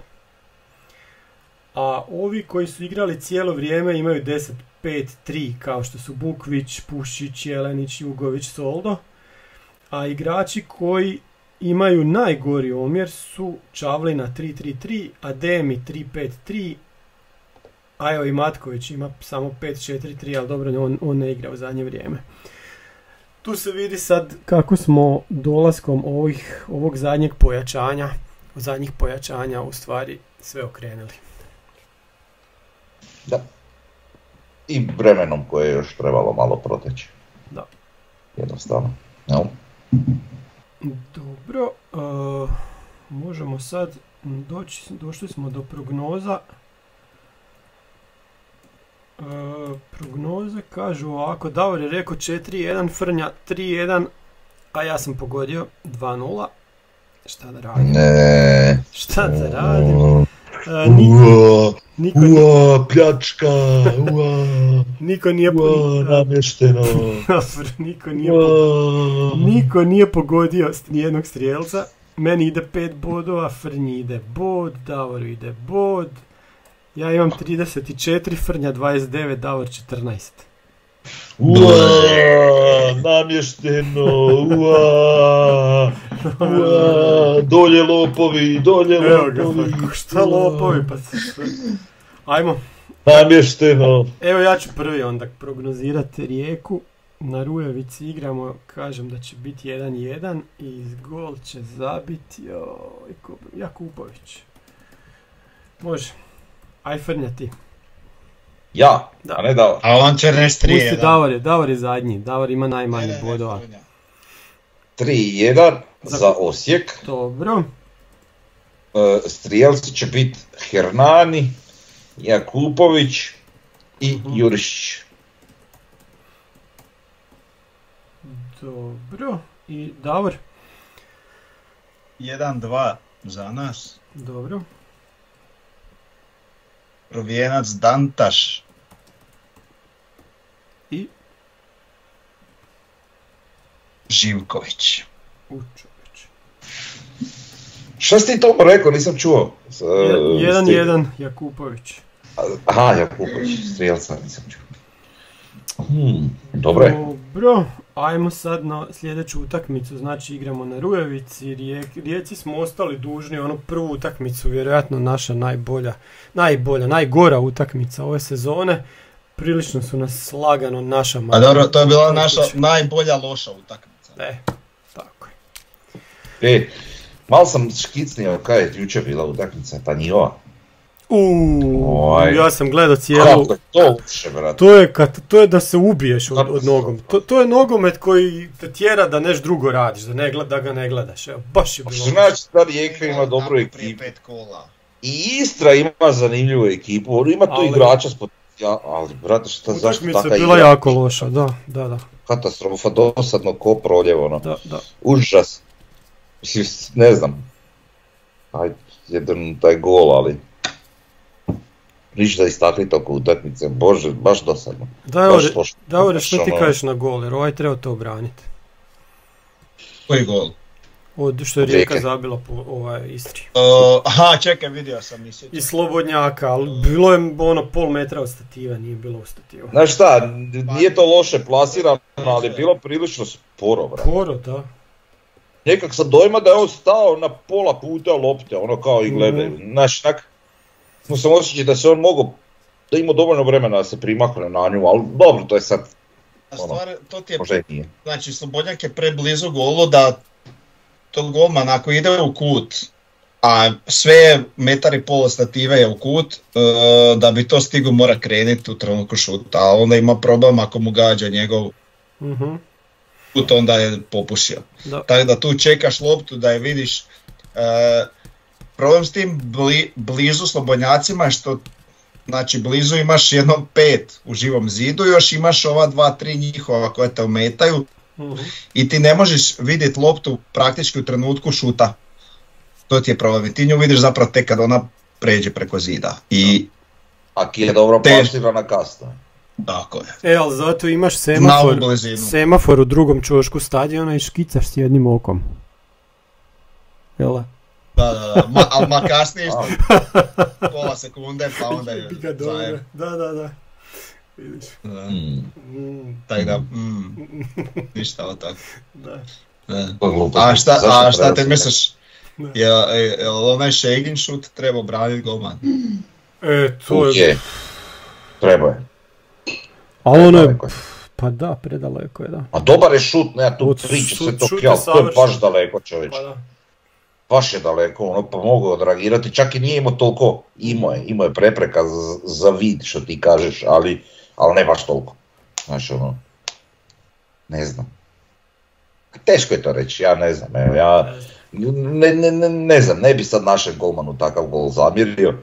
A ovi koji su igrali cijelo vrijeme imaju deset pet tri, kao što su Bukvić, Pušić, Jelenić, Jugović, Soldo. A igrači koji imaju najgori omjer su Čavlina tri tri tri, Ademi tri pet tri, a evo i Matković ima samo pet četiri tri, ali dobro, on, on ne igra u zadnje vrijeme. Tu se vidi sad kako smo dolaskom ovih, ovog zadnjeg pojačanja, zadnjih pojačanja u stvari sve okrenuli. Da. I vremenom koje je još trebalo malo proteći. Da. Jednostavno. No. Dobro. Uh, možemo sad doći, došli smo do prognoza. Uh, prognoze kažu ovako, Davor je rekao četiri jedan, Frnja tri jedan, a ja sam pogodio dva nula. Šta da radim? Ne. Šta da radim? Uh, niko, Uo, niko, uo, pljačka, uo, niko nije uo, namješteno. niko, nije po, niko nije pogodio nijednog strijelca. Meni ide pet bodova, Frnji ide bod, Davoru ide bod. Ja imam trideset četiri, Frnja dvadeset devet, Davor četrnaest. Uo, namješteno, uo. Ua, dolje lopovi, dolje Evo ga, lopovi. pa šta lopovi, pa se sve... Ajmo. Namješteno. Evo ja ću prvi onda prognozirati Rijeku. Na Rujevici igramo, kažem da će biti jedan jedan i gol će zabiti joj, Jakupović. Može. Aj Frnja ti. Ja, Da. a ne Davor. A on će reći tri Pusti jedan. Davor je, Davor je zadnji. Davor ima najmanje bodova. tri jedan za Osijek. Dobro. E, Strijelci će biti Hernani, Jakupović i Mhm. Jurišić. Dobro. I Davor? jedan dva za nas. Dobro. Provijenac Dantaš. I Živković. Učović. Šta si ti to rekao, nisam čuo. S, e, jedan Stri- jedan Jakupović. Aha, Jakupović, Strijelca nisam čuo. Hmm, dobro je. Dobro. Ajmo sad na sljedeću utakmicu, znači igramo na Rujevici, Rijek, Rijeci smo ostali dužni onu prvu utakmicu, vjerojatno naša najbolja, najbolja, najgora utakmica ove sezone, prilično su nas lagano naša A dobro, to je bila naša Utakmica. najbolja loša utakmica. E, tako je. E, malo sam škicnio kaj je jučer bila utakmica, ta njihova. Uuu, Oj. ja sam gledao cijelu, Kako je to uče, brate? to je, kad, to je da se ubiješ od, Kako od se- nogom, to, to je nogomet koji te tjera da nešto drugo radiš, da, ne, gled- da ga ne gledaš, evo, baš je A bilo. što znači da Rijeka ima dobru Prije ekipu. pet kola. I Istra ima zanimljivu ekipu, on ima tu Ali- igrača s potencijalom, ali brate šta, zašto Utakmica je taka bila igra? jako loša, da, da, da, Katastrofa, dosadno ko proljev, ono. da, da. Užas. Mislim, ne znam. Ajde, jedan taj gol, ali... Ništa istakli toko utakmice, bože, baš dosadno. Davore, Baš loše. Davore, Baš što ti ono- kažeš na gol, jer ovaj treba to obraniti. Koji gol? Od što je Od Rijeka Rijeke. zabila po ovaj Istri. Uh, aha, čekaj, vidio sam i sjećam. I Slobodnjaka, ali bilo je ono pol metra od stativa, nije bilo u stativu. Znaš šta, nije to loše plasirano, ali je bilo prilično sporo, brate. Poro, da. Nekak sam dojma da je on stao na pola puta lopte, ono kao i gledaju. Mhm. Znaš, nak, smo sam osjećati da se on mogao, da ima dovoljno vremena da se primakne na nju, ali dobro, to je sad, A stvar, to ti je, možda i nije. znači Slobodnjak je preblizu golu da to golman ako ide u kut, a sve je metar i pol od stative je u kut, uh, da bi to stigo mora krenuti u trenutku šuta, a onda ima problem ako mu gađa njegov Mhm, kut, onda je popušio. da. Tako da tu čekaš loptu da je vidiš. Uh, problem s tim bli, blizu Slobodnjacima je što znači blizu imaš jednom pet u živom zidu, još imaš ova dva, tri njihova koja te ometaju Mhm. i ti ne možeš vidjeti loptu praktički u trenutku šuta. To ti je problem. I ti nju vidiš zapravo tek kad ona pređe preko zida. I A ki je dobro Te- plasirana kasno. tako je. E, ali zato imaš Na semafor, ovu blizinu. semafor u drugom čošku stadiona i škicaš s jednim okom. Jel? Da, da, da. Ma, ali ma kasnije što pola sekunde pa onda je Bi ga dobro. zajem. Da, da, da. Vidiš. Da. Mm. Mm, Tako da, mm, ništa od toga. da. Da. To je glupo. A šta, Zašto a šta treba te se- misliš? Da. Je, je, je li onaj Šegin šut treba braniti golman? E, to je... Je. Treba je. A ono je... Daleko je. Pa da, predaleko je, da. A dobar je šut, ne, tu Od priča šut- sve to šut je kjal, to je savršen. baš daleko čovječ. Pa da. Baš je daleko, ono pa mogu odreagirati, čak i nije imao toliko, imao je, imao je prepreka za, za vid što ti kažeš, ali, ali ne baš toliko. Znaš ono, ne znam. Teško je to reći, ja ne znam, evo, ja ne, ne, ne, ne znam, ne bi sad našem golmanu takav gol zamjerio.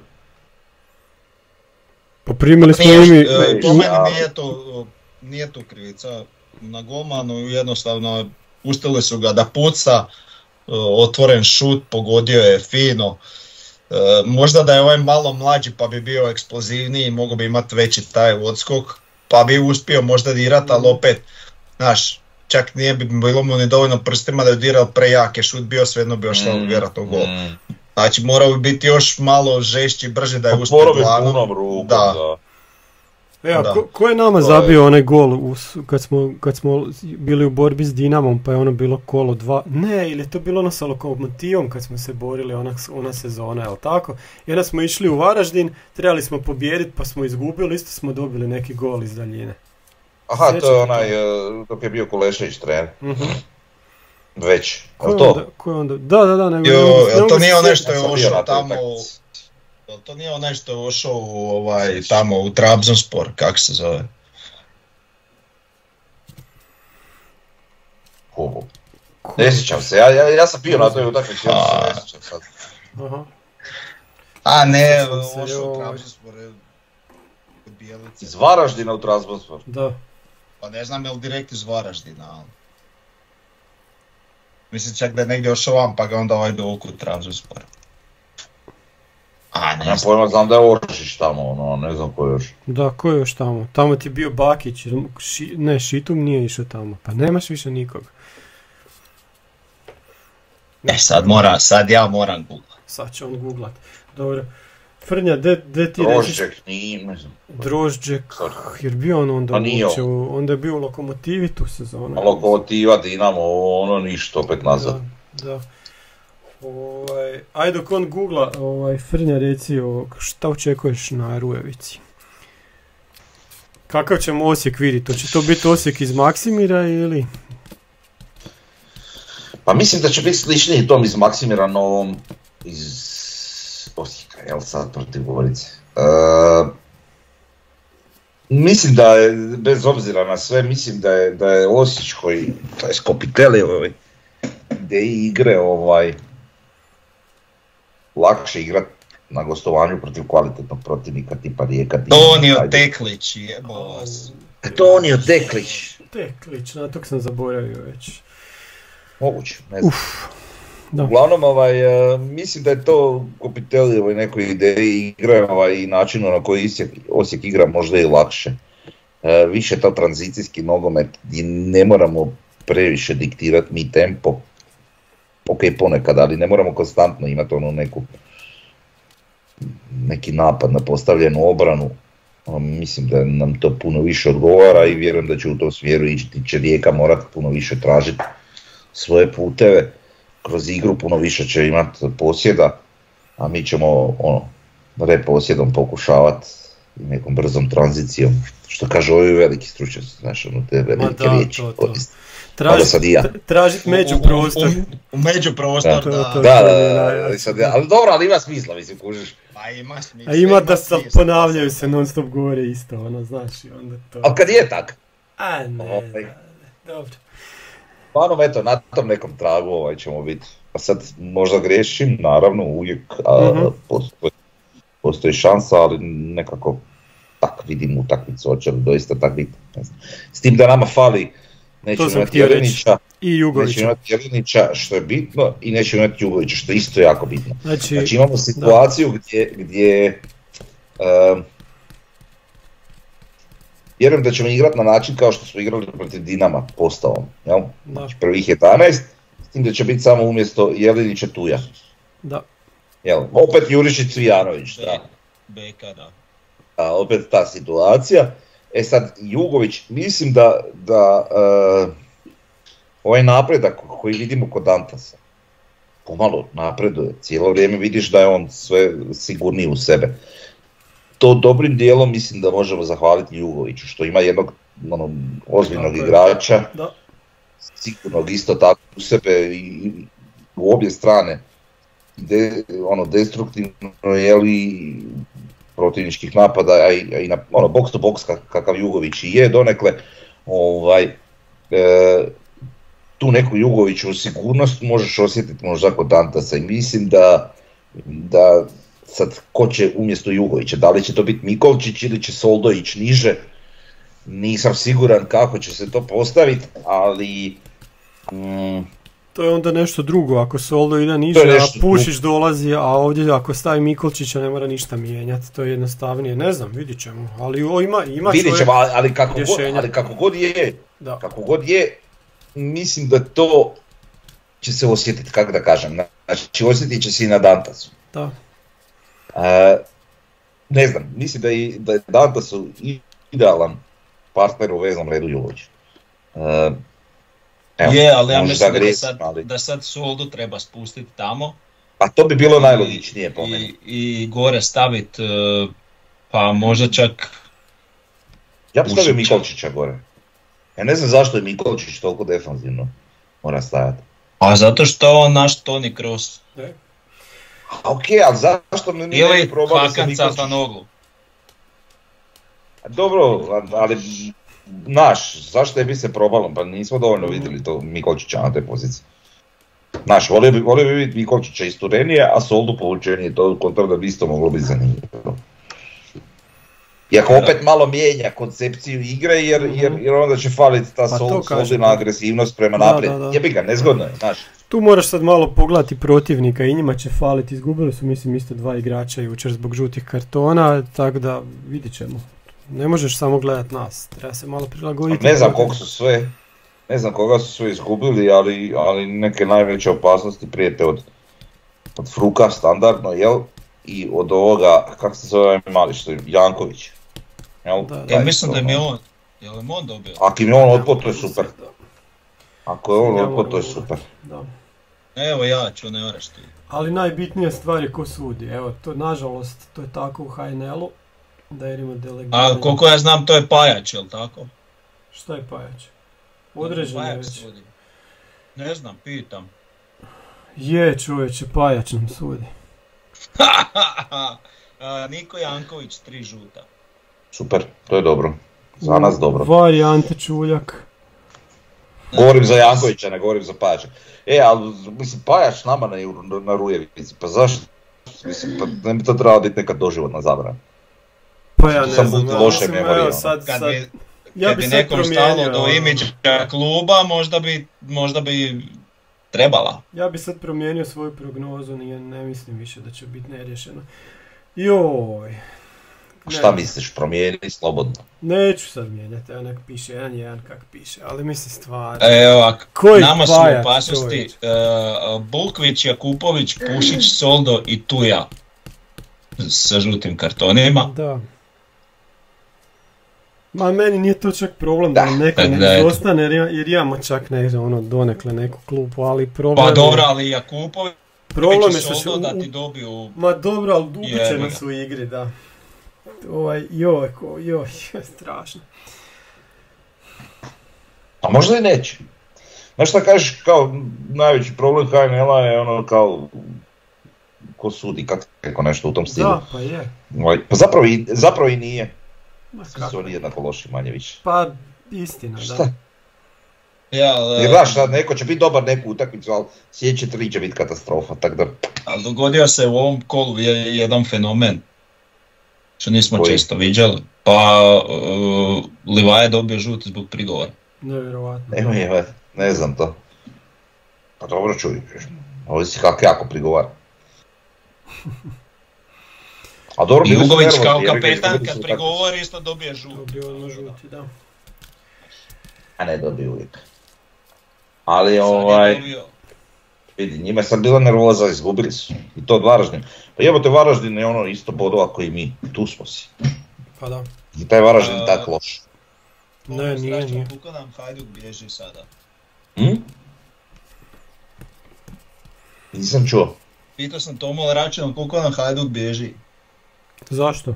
Poprimili smo Nije, i mi... e, po i- meni a- nije to, nije to krivica na golmanu, jednostavno pustili su ga da puca, e, otvoren šut, pogodio je fino. E, možda da je ovaj malo mlađi pa bi bio eksplozivniji, mogao bi imati veći taj odskok, pa bi uspio možda dirati, ali opet, znaš, čak nije bi bilo mu ni dovoljno prstima da je dirao prejake šut, bio svejedno bio šlo Mm, vjerojatno gol. mm. Znači morao bi biti još malo žešći, brže da je uspio Otvorio bi dlanom. punom rukom, Da. da. E, a Da. ko, ko je nama To zabio onaj gol u, s- kad, smo, kad smo bili u borbi s Dinamom, pa je ono bilo kolo dva? Ne, ili je to bilo ono sa Lokomotivom kad smo se borili ona, ona sezona, jel tako? I onda smo išli u Varaždin, trebali smo pobijediti pa smo izgubili, isto smo dobili neki gol iz daljine. Aha, to Sjećate je onaj, e, dok je bio Kulešević trener. Mhm. Već, Ko jel je to? onda, ko je onda? Da, da, da, nego... Jo, ne mogu- ne jel mogu to se nije sjetiti. onaj što je Ja sam bio ušao na toj tamo u... utakmici. jel to nije onaj što je ušao u, ovaj, tamo u Trabzonspor, kako se zove? Ko? Ne sjećam se, ja, ja, ja sam bio na toj utakmici, ja se ne sjećam sad. Aha. A ne, Sjećam se, ušao u joj. Trabzonspor, je, kod Bijelice. Iz Varaždina u Trabzonspor. Da. Pa ne znam je li direkt iz Varaždina, ali... Mislim čak da je negdje ošao vam, pa ga onda ovaj dovuku u Trabzonspor. A ne Nemam znam. pojma, znam da je Oršić tamo, ono, ne znam ko je još. Da, ko je još tamo? Tamo ti je bio Bakić, jer Ši- ne, Šitum nije išao tamo, pa nemaš više nikog. E sad mora, sad ja moram googlat. Sad će on googlat. Dobro. Frnja, de, de ti reći Rožđek, nije, ne znam. Drožđek, Sorry. jer bio on onda Pa nije uopće, u- onda je bio u Lokomotivi tu sezonu. Lokomotiva, Dinamo, ono ništa opet nazad. Da, da. Ovaj, ajde dok on googla, ovaj, Frnja reci o, šta očekuješ na Rujevici? Kakav ćemo Osijek vidjeti? Hoće to biti Osijek iz Maksimira ili? Pa mislim da će biti sličniji tom iz Maksimira Novom iz Osijeka, jel sad protiv Gorice. E, mislim da je, bez obzira na sve, mislim da je, da je Osijek koji, to je Skopiteli, ovaj, gdje i igre ovaj, lakše igrat na gostovanju protiv kvalitetnog protivnika tipa Rijeka. Dinamo, Tonio ajde. Teklić, jebo vas. Tonio Teklić. Teklić, na tog sam zaboravio već. Moguće, ne znam. Da. Uglavnom, ovaj, e, mislim da je to Kopiteljevoj nekoj ideji igre ovaj, i načinu na koji Osijek, Osijek igra možda i lakše. E, više to tranzicijski nogomet gdje ne moramo previše diktirati mi tempo. Ok, ponekad, ali ne moramo konstantno imati onu neku neki napad na postavljenu obranu. A, mislim da nam to puno više odgovara i vjerujem da će u tom smjeru ići, će Rijeka morati puno više tražiti svoje puteve. Kroz igru puno više će imati posjeda, a mi ćemo ono, reposjedom pokušavati i nekom brzom tranzicijom, što kažu ovi veliki stručnjaci, znaš, ono te velike da, riječi to, to. koriste. Tražit, Malo sad i ja. tra- tražit među prostor. U, u, u međuprostor, Da, da. to- to- Da, da, je da, da, najjače. i sad, ja- ali dobro, ali ima smisla, mislim, kužiš. Pa ima smisla. A ima da se smisla. ponavljaju se non stop govore isto, ono, znaš, i onda to... Ali kad je tak, A ne, Ovaj. da, dobro. stvarno, eto, na tom nekom tragu ovaj ćemo biti. A sad možda griješim, naravno, uvijek a, Mhm. postoji, postoji šansa, ali nekako tak vidim utakmicu, hoće li doista tak biti. Ne znam. S tim da nama fali, nećemo sam imati htio reći. Jelinića, I nećemo Jugovića. imati Jelinića, što je bitno, i nećemo imati Jugovića, što je isto jako bitno. Znači, Znači imamo situaciju gdje, gdje um, vjerujem da ćemo igrati na način kao što smo igrali protiv Dinama postavom, jel? da, Znači prvih jedanaest, s tim da će biti samo umjesto Jelinića Tuja. da. Jel? Opet Jurišić Cvijanović, da. Beka, da. A, opet ta situacija. E sad, Jugović, mislim da, da uh, ovaj napredak koji vidimo kod Antasa, pomalo napreduje, cijelo vrijeme vidiš da je on sve sigurniji u sebe. To dobrim dijelom mislim da možemo zahvaliti Jugoviću, što ima jednog ono, ozbiljnog Tako je. igrača, Da. sigurnog isto tako u sebe i, i u obje strane. De, ono, destruktivno je li protivničkih napada, a i, a i na ono, box to box kakav Jugović i je donekle, ovaj, e, tu neku Jugoviću sigurnost možeš osjetiti možda kod Antasa i mislim da, da sad ko će umjesto Jugovića, da li će to biti Mikolčić ili će Soldo ići niže, nisam siguran kako će se to postaviti, ali mm, To je onda nešto drugo, ako Soldo ide To niže, je a nešto Pušić dolazi, a ovdje ako stavi Mikolčića ne mora ništa mijenjati, to je jednostavnije, ne znam, vidit ćemo, ali o, ima, ima vidjet ćemo, ali, ali, kako god, rješenja. ali kako god je, Da. kako god je, mislim da to će se osjetiti, kako da kažem, znači osjetit će se i na Dantasu. Da. E, ne znam, mislim da je, da je Dantasu i idealan partner u veznom redu Jović. Uh, evo, je, ali ja možda mislim da, griješim, sad, ali- da sad Soldu treba spustiti tamo A to bi bilo najlogičnije po meni. i, i gore staviti, uh, pa možda čak... Ja bi stavio Ušića. Mikolčića gore. Ja ne znam zašto je Mikolčić toliko defanzivno mora stajati. A zato što je on naš Toni Kroos. A ok, ali zašto mi nije Ili probali sa Hakan Mikolčićem? Calhanoglu. Dobro, ali naš, zašto ne bi se probalo? Pa nismo dovoljno vidjeli to Mikolčića na te pozicije. Znaš, volio bi, volio bi vidjeti Mikolčića isturenije, a Soldu povučenije, to kontra da bi isto moglo biti zanimljivo. Iako opet malo mijenja koncepciju igre, jer, jer, jer onda će faliti ta Pa to Sol, kažem, Soldina da. agresivnost prema Da, naprijed. da, da. Jebi ga, nezgodno je, znaš. Tu moraš sad malo pogledati protivnika i njima će faliti. Izgubili su mislim isto dva igrača jučer zbog žutih kartona, tako da vidit ćemo. Ne možeš samo gledat nas, treba se malo prilagoditi. Ne znam koliko su sve, ne znam koga su sve izgubili, ali, ali neke najveće opasnosti prijete od, od Fruka standardno, jel? I od ovoga, kako se zove ovaj mali što je, Janković. Jel? Da, da. Ja Taj mislim da isto, im je ono. on, je li im on dobio? Ako im je on otpao, to je super. Da. Ako je on Ja otpao, moram to je gledat. super. Da. Evo ja ću, ne oraš ti. Ali najbitnija stvar je ko sudi. Evo, to nažalost, to je tako u H N L-u. Da jer ima delegiranje. A koliko ja znam to je Pajač, jel tako? Šta je Pajač? Određen je Pajač već. sudi. Ne znam, pitam. Je čovječe, Pajač nam sudi. A, Niko Janković, tri žuta. Super, to je dobro. Za nas dobro. Vari Ante Čuljak. Govorim za Jankovića, ne govorim za Pajača. E, ali mislim, Pajač nama na, na Rujevici, pa zašto? Mislim, pa ne bi to trebalo biti neka doživotna zabrana. Pa ja ne Sam znam. budi ja loše mislim, memorije, evo, ono. sad, Kad sad, bi, ja kad bi bi sad nekom promijenio, stalo do ono. imidža kluba, možda bi, možda bi trebala. Ja bi sad promijenio svoju prognozu, nije, ne mislim više da će biti neriješeno. Joj. Ne, Šta misliš, promijeni slobodno. Neću sad mijenjati, evo nek piše jedan jedan kak piše, ali mislim stvarno. Evo, ak, Koji nama su u Pajač, opasnosti čovječe? uh, Bulkvić, Jakupović, Pušić, Soldo i Tuja sa žutim kartonima. Da. Ma meni nije to čak problem da, Da, nam neko da, ne da, eto. izostane jer, ja- jer imamo čak ne znam, ono donekle neku klupu, ali problem Pa je- dobro, ali Jakupović problem je i što će Soldo u- da ti dobiju... Ma dobro, ali ubit će Jebi nas ga. u igri, da. Ovaj, joj, ko, joj, strašno. A možda i neće. Znaš šta kažeš, kao najveći problem H N L-a je ono kao ko sudi, kako neko nešto u tom stilu. Da, pa je. Ovaj, Pa zapravo i, zapravo i nije. Ma Svi kako? su oni jednako loši, manje više. Pa, istina, Šta? da. Ja, ali, Jer znaš, sad neko će biti dobar neku utakmicu, ali sljedeće tri će biti katastrofa, tako da... ali dogodio se u ovom kolu je jedan fenomen što nismo Koji? često viđali. Pa uh, Livaja je dobio žuti zbog prigovora. Nevjerovatno. Evo je, ne znam to. Pa dobro čuj, ovisi kako jako prigovara. A dobro, I bili su Ugović nervozni, kao jer ga kapetan izgubili su kad utakmicu. prigovori isto dobije žuti. Dobio odmah žuti, da. A ne dobije uvijek. Ali Sad je ovaj, dobio. vidi, njima je sad bila nervoza, izgubili su. I to od Varaždina. Pa jebote, Varaždin je ono isto bodova koji mi, tu smo si. Pa da. I taj Varaždin A- tak loš. Ne, nije, nije. Koliko nam Hajduk bježi sada? Hm? Nisam čuo. Pitao sam Tomu Računom koliko nam Hajduk bježi. Zašto?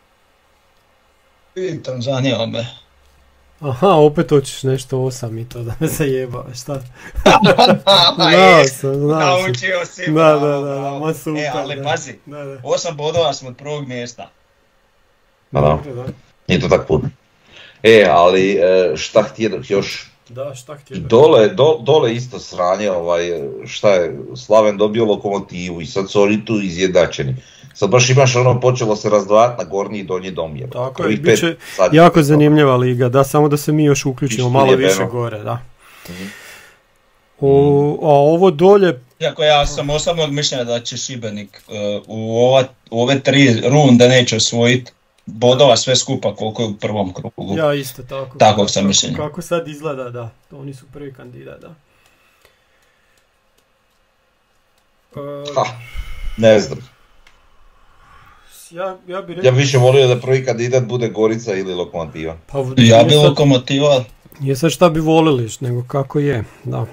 Pitam, zanima me. Aha, opet hoćeš nešto osam i to da me zajebavaš, šta? Pa Znao je, sam, znao sam. naučio si. Da, bravo, da, da, da, bravo. ma super, E, ali da. pazi, Da, da. osam bodova smo od prvog mjesta. Pa da. Dobro, da. Nije to tako puno. E, ali e, šta htjedoh još? Da, šta I htjela? dole, do, dole isto sranje, ovaj, šta je, Slaven dobio Lokomotivu i sad su oni tu izjednačeni. Sad baš imaš ono, počelo se razdvajati na gornji i donji dom. Jer Tako je, prvih bit će pet sad- jako zanimljiva liga, da, samo da se mi još uključimo Isto malo jebeno. više gore, da. Mhm. O, a ovo dolje, Iako ja sam osobnog mišljenja da će Šibenik uh, u, ova, u ove tri runde neće osvojiti bodova sve skupa koliko je u prvom krugu. ja isto tako. Takvog sam kako, mišljenja. kako sad izgleda, da, oni su prvi kandidat, da. E, Ha, ne znam. Ja, ja bi rekao... Ja više volio da prvi kandidat bude Gorica ili Lokomotiva. Pa, Ja bi nije sad- Lokomotiva. Nije sad šta bi volili, nego kako je, da.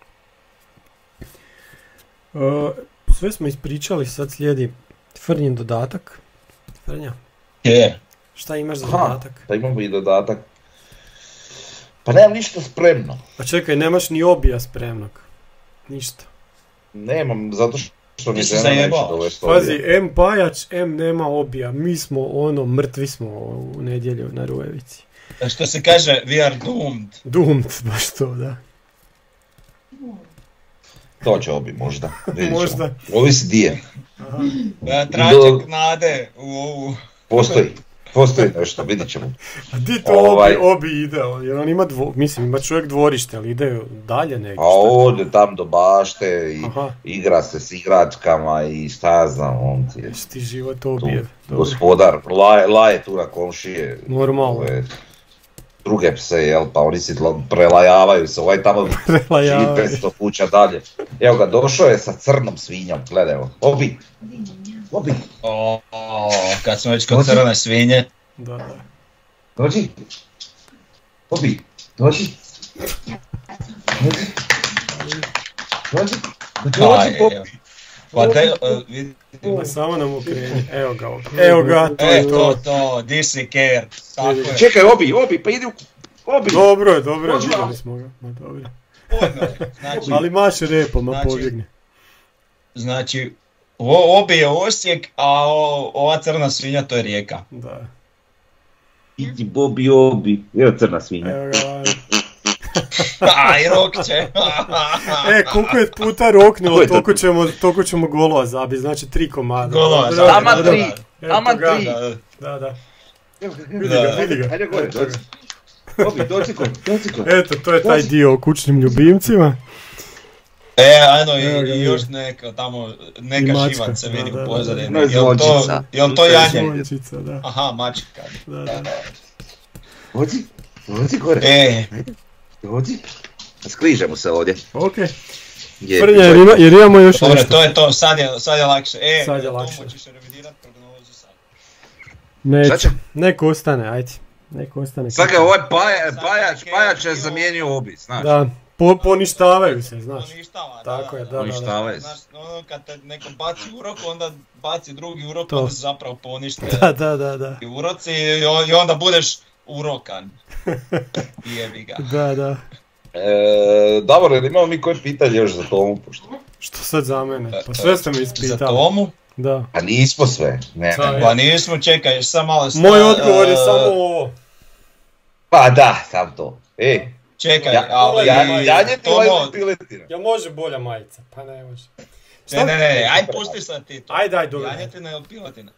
E, sve smo ispričali, sad slijedi Frnjin dodatak. Frnja, Je. šta imaš za Aha, dodatak? pa imamo i dodatak. Pa nemam ništa spremno. Pa čekaj, nemaš ni obija spremnog. Ništa. Nemam, zato što mi Ti si žena neće zajebao. dovesti Pazi, ovdje. M pajač, M nema obija. Mi smo ono, mrtvi smo u nedjelju na Rujevici. Što se kaže, we are doomed. Doomed, baš to, da. To će obi možda. Vidjet ćemo. Možda. Ovisi di je. Ja, tračak nade u ovu. Postoji. Postoji nešto, vidjet ćemo. A di to Ovaj. obi, obi ide? Jer on ima dvo, mislim, ima čovjek dvorište, ali ide dalje negdje. A ode tam do bašte i Aha. igra se s igračkama i šta ja znam, on ti je Ti život tu obije. Dobro. gospodar, laje, laje tu na komšije. Normalno. ove druge pse, jel, pa oni si tla- prelajavaju se, ovaj tamo živi Prelajavaju. petsto kuća dalje. Evo ga, došao je sa crnom svinjom, gledaj evo, obi, obi, O, o, kad smo već kod crne svinje. Da, da. dođi, obi, dođi, dođi, dođi, Aj, dođi, evo. obi. Pa daj, e, vidi. Ma samo nam ukreni. Evo ga, obi. Evo ga, to E, je to, to. to, this we care. Tako je. Čekaj, obi, obi, pa idi u, obi. Dobro je, dobro je, Dođi vidjeli vam. smo ga. Ma dobro. Odmah. Znači, Ali maše repom, ma Znači- pobjegne. znači, o, obi je Osijek, a o, ova crna svinja to je Rijeka. Da. Idi Bobi, obi, evo crna svinja. Evo ga. Aj, rok će. E, koliko je puta roknilo, Ko je to? toliko ćemo, toliko ćemo golova zabiti, znači tri komada. Golova Dobro, zabiti, Ama dobro. tri, Evo ama ga. tri. Da, da. Evo ga, Vidi Da. ga, vidi ga. Ajde gore, Eto dođi. ga. Obi, dođi gore, dođi gore. Eto, to je taj dio o kućnim ljubimcima. E, ajno, i, Evo ga, i vidi. još neka tamo, I neka mačka, živac se vidi da, da, u da. pozadini. No, Jel to, zvončica. jel to janje? Zvončica, da. Aha, mačka. Da, da. Dođi, dođi gore, E, dođi. Skrižemo se ovdje. Okej. Je, Frnja, jer, ima, jer imamo još dobro, nešto. to je to, sad je, sad je lakše. E, Sad je Tomo, lakše. ćeš revidirat prognozu sad. Neće. Šta će? Nek ostane, ajde. Nek ostane. Sad ga ovaj paja, Sad pajač, je pajač je bio- zamijenio obi, znaš. Da, po, poništavaju se, znaš. Poništava, Tako da, je, da, da, da, da. Poništavaju se. Znaš, ono kad te neko baci urok, onda baci drugi urok, To. onda se zapravo ponište Da, da, da, da. i uroci i, o- i onda budeš urokan. I jebi ga. Da, da. E, dobro, jel imamo mi koje pitanje još za Tomu? Pošto... Što sad za mene? Pa sve ste me Za ispitali. Tomu? Da. Pa nismo sve, ne, Sad, ne. Pa nismo, čekaj, još sam malo... sta- Moj odgovor je e, samo ovo. Pa da, sam to. E, Čekaj, ja, ali... ja, janjetina Tomo- ili piletina? Ja može bolja majica? Pa ne može. Ne, ne, ne, aj pusti sad ti to. Ajde, ajde, dobro. Janjetina ili piletina?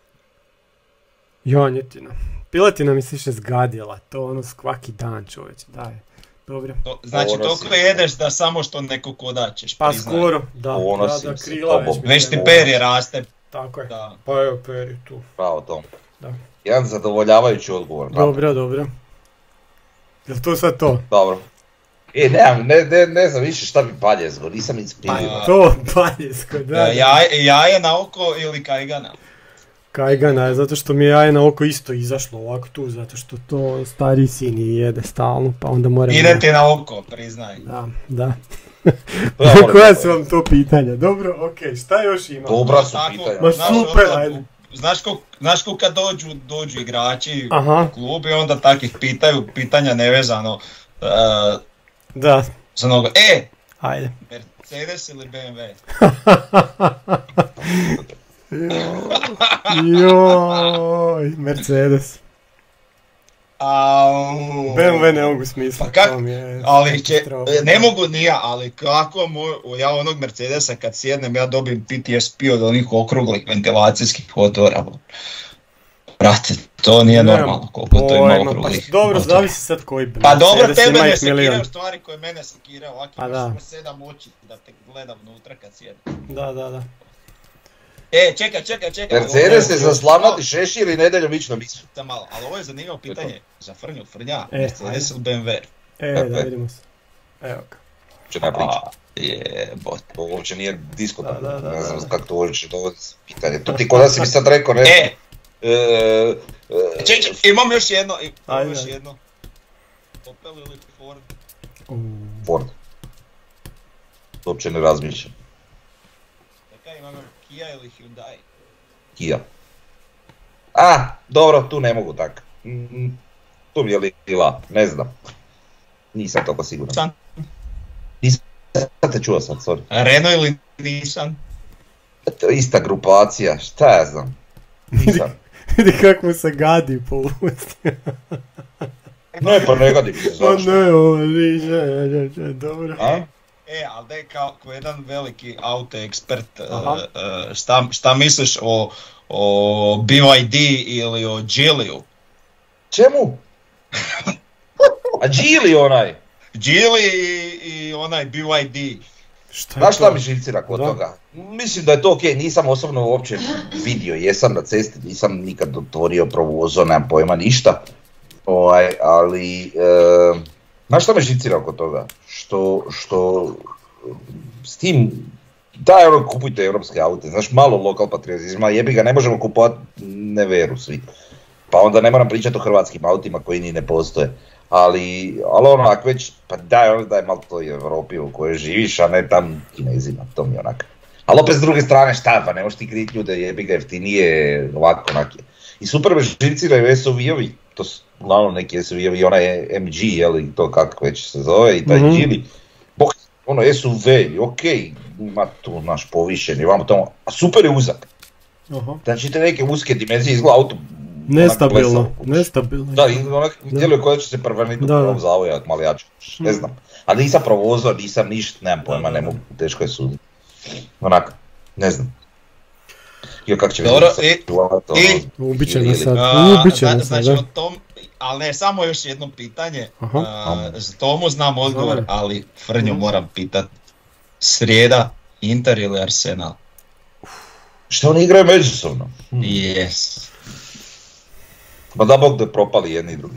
Janjetina. Piletina mi se više zgadila, to ono svaki dan čovječe, daj. Dobro. To, znači, Ono toliko si- jedeš da samo što neko kodačeš, Pa priznaj. skoro, da, Ono da, si da, se krila tobom. već mi Već ti treba. perje raste, Tako je. da. Pa evo, peri tu. Pravo Tom. Da. Jedan zadovoljavajući odgovor. bravo. Dobro, dobro. Jel to sad to? Dobro. E, ne, ne, ne, ne znam više šta bi paljezgo, nisam inspiriran. Pa, To, baljesko, da. da. Jaje, jaje na oko ili kajgana? Kajgana je, zato što mi je jaje na oko isto izašlo ovako tu, zato što to stari sin i jede stalno, pa onda moram... Ide ti na oko, priznaj. Da, da. Ja moram Koja tako su vam to pitanja? Dobro, okej, šta još ima? Dobra su Tako, pitanja. Ma znaš, super, onda- ajde. Znaš ko, znaš ko kad dođu, dođu igrači Aha. u klub i onda takih pitaju, pitanja nevezano uh, Da, za nogo. E, ajde. Mercedes ili B M W? Joj, Mercedes. Au. B M W ne mogu smisla. Pa kak- to mi je Ali će, katastrofa. ne mogu ni ja, ali kako moj, ja onog Mercedesa kad sjednem ja dobijem P T S P od onih okruglih ventilacijskih otvora. Brate, to nije Nemam normalno koliko to ima pojma, okruglih. Pa dobro, otvora. zavisi sad koji bi. Pa dobro, Mercedes, tebe ima ne ih milion. sekiraju stvari koje mene sekiraju, ovako Pa imaš da. samo sedam oči da te gleda unutra kad sjedem. Da, da, da. E, čekaj, čekaj, čekaj. Mercedes ovo je za slavnati šešir i nedeljom ići na misu. Sam malo, ali ovo je zanimljivo pitanje za Frnju, Frnja, E, Mercedes ili B M W? E, da vidimo se. Evo ga. Če ne pričam. A, jebot. To uopće nije disko, Da, da, da, ne znam da. kako to uopće dovodi pitanje. To ti ko da si mi sad rekao, ne E, E, e, Ček, ček, imam još jedno, imam Ajde, još ajde. jedno. Opel ili Ford? Ford. Uopće ne razmišljam. Čekaj, imam još Kia ili Hyundai? Kia. A, dobro, tu ne mogu tak. Mm, tu mi je lila, ne znam. Nisam toliko siguran. Sam. Nisam te čuo sad, sorry. Renault ili Nissan? To je ista grupacija, šta ja znam. Nisam. Vidi kak mu se gadi po usti. Ne, pa ne gadi mi se, O zašto? ne, ovo niže, dobro. A? E, ali daj kao, kao jedan veliki auto ekspert, uh, Aha. uh, šta, šta misliš o, o B Y D ili o Geelyu? Čemu? A Geely onaj. Geely i, i onaj B Y D. Šta je Znaš šta to? mi živcira kod Da. toga? Mislim da je to okej, nisam osobno uopće vidio, jesam na cesti, nisam nikad otvorio, provozao, nemam pojma ništa. Ovaj, ali, e, znaš šta me živcira kod toga? Što, što, s tim, daj ono, kupujte europske aute, znaš, malo lokal patriotizma, jebi ga, ne možemo kupovati neveru svi. Pa onda ne moram pričati o hrvatskim autima koji ni ne postoje. Ali, ali ono, ako već, pa daj, ono, daj malo toj Europi u kojoj živiš, a ne tam Kinezima, to mi je onak. Ali opet s druge strane, šta, pa ne možeš ti kriti ljude, jebi ga, jeftinije, ovako, onak je. I super me živciraju S U V-ovi, to su uglavnom neki S U V-ovi, onaj M G, jeli, to kako već se zove, i taj Mhm. Geely. Bok, ono, S U V, okej, ima tu naš povišen, i vamo tamo, a super je uzak. Aha. Znači te neke uske dimenzije izgleda auto, Nestabilno, onak blesavo. nestabilno. Da, i onak djeluje koja će se prveniti u Da, da. prvom zavojat, malo jače, ne znam. Ali nisam provozao, nisam ništa, nemam pojma, ne mogu, teško je suditi. Onak, ne znam. Jo, kak će Dobro, vidjeti i- sad u auto, i- ono, Ubit će ili- nas sad, A, ubit će zna- nas sad, znači da. o tom, ali ne, samo još jedno pitanje, Aha. a, za Tomu znam odgovor, Znam. ali Frnju Mhm. moram pitat. Srijeda, Inter ili Arsenal? Što oni igraju međusobno? Hmm. Yes. Pa da bog da propali jedni i drugi.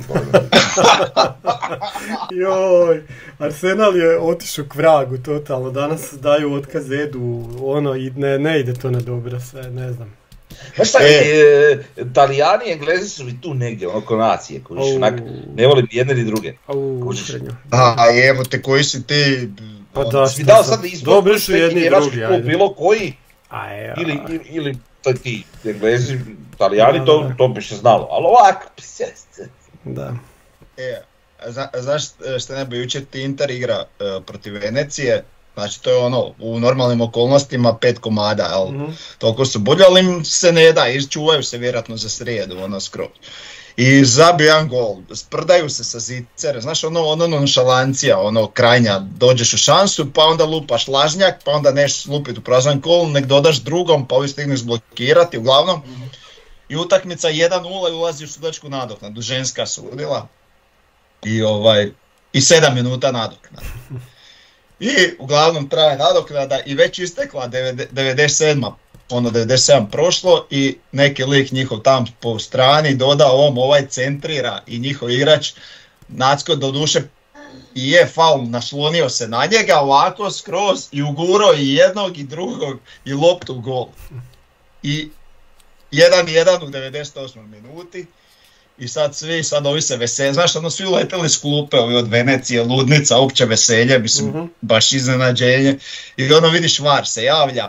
Joj, Arsenal je otišao k vragu totalno, danas daju otkaz Edu, ono, i ne, ne ide to na dobro sve, ne znam. Znaš šta, E. e, Talijani i Englezi su i tu negdje, ono ko nacije, koji Au. onak, ne volim jedne ni druge. Au, Kužiš? Frnjo. A evo te, koji si ti? Pa da, Svi dao sad izbor, Dobri su neki jedni i njemački drugi, klub, ajde. bilo koji, Aj, aj. ili, ili, ili to ti Englezi, Talijani, Da, to, da. to bi se znalo, ali ovak, psest. Da. E, zna, znaš što ne bi jučer ti Inter igra e, protiv Venecije, znači to je ono, u normalnim okolnostima pet komada, ali Mhm. toliko su bolje, ali im se ne da, čuvaju se vjerojatno za srijedu, ono skroz. I zabiju jedan gol, sprdaju se sa zicere, znaš ono, ono nonšalancija, ono krajnja, dođeš u šansu, pa onda lupaš lažnjak, pa onda neš lupiti u prazan kol, nek dodaš drugom, pa ovi stignu izblokirati, uglavnom. I utakmica jedan nula i ulazi u sudačku nadoknadu, ženska sudila. I ovaj, i sedam minuta nadoknada. I uglavnom traje nadoknada i već istekla devedeset sedma ono devedeset sedam prošlo i neki lik njihov tam po strani doda ovom, ovaj centrira i njihov igrač Nacko doduše i je faul, naslonio se na njega ovako skroz i ugurao i jednog i drugog i loptu u gol. I jedan jedan u devedeset osmoj minuti. I sad svi, sad ovi se vesele, znaš, ono svi uleteli s klupe, ovi od Venecije, ludnica, opće veselje, mislim, Mhm. baš iznenađenje. I ono vidiš VAR se javlja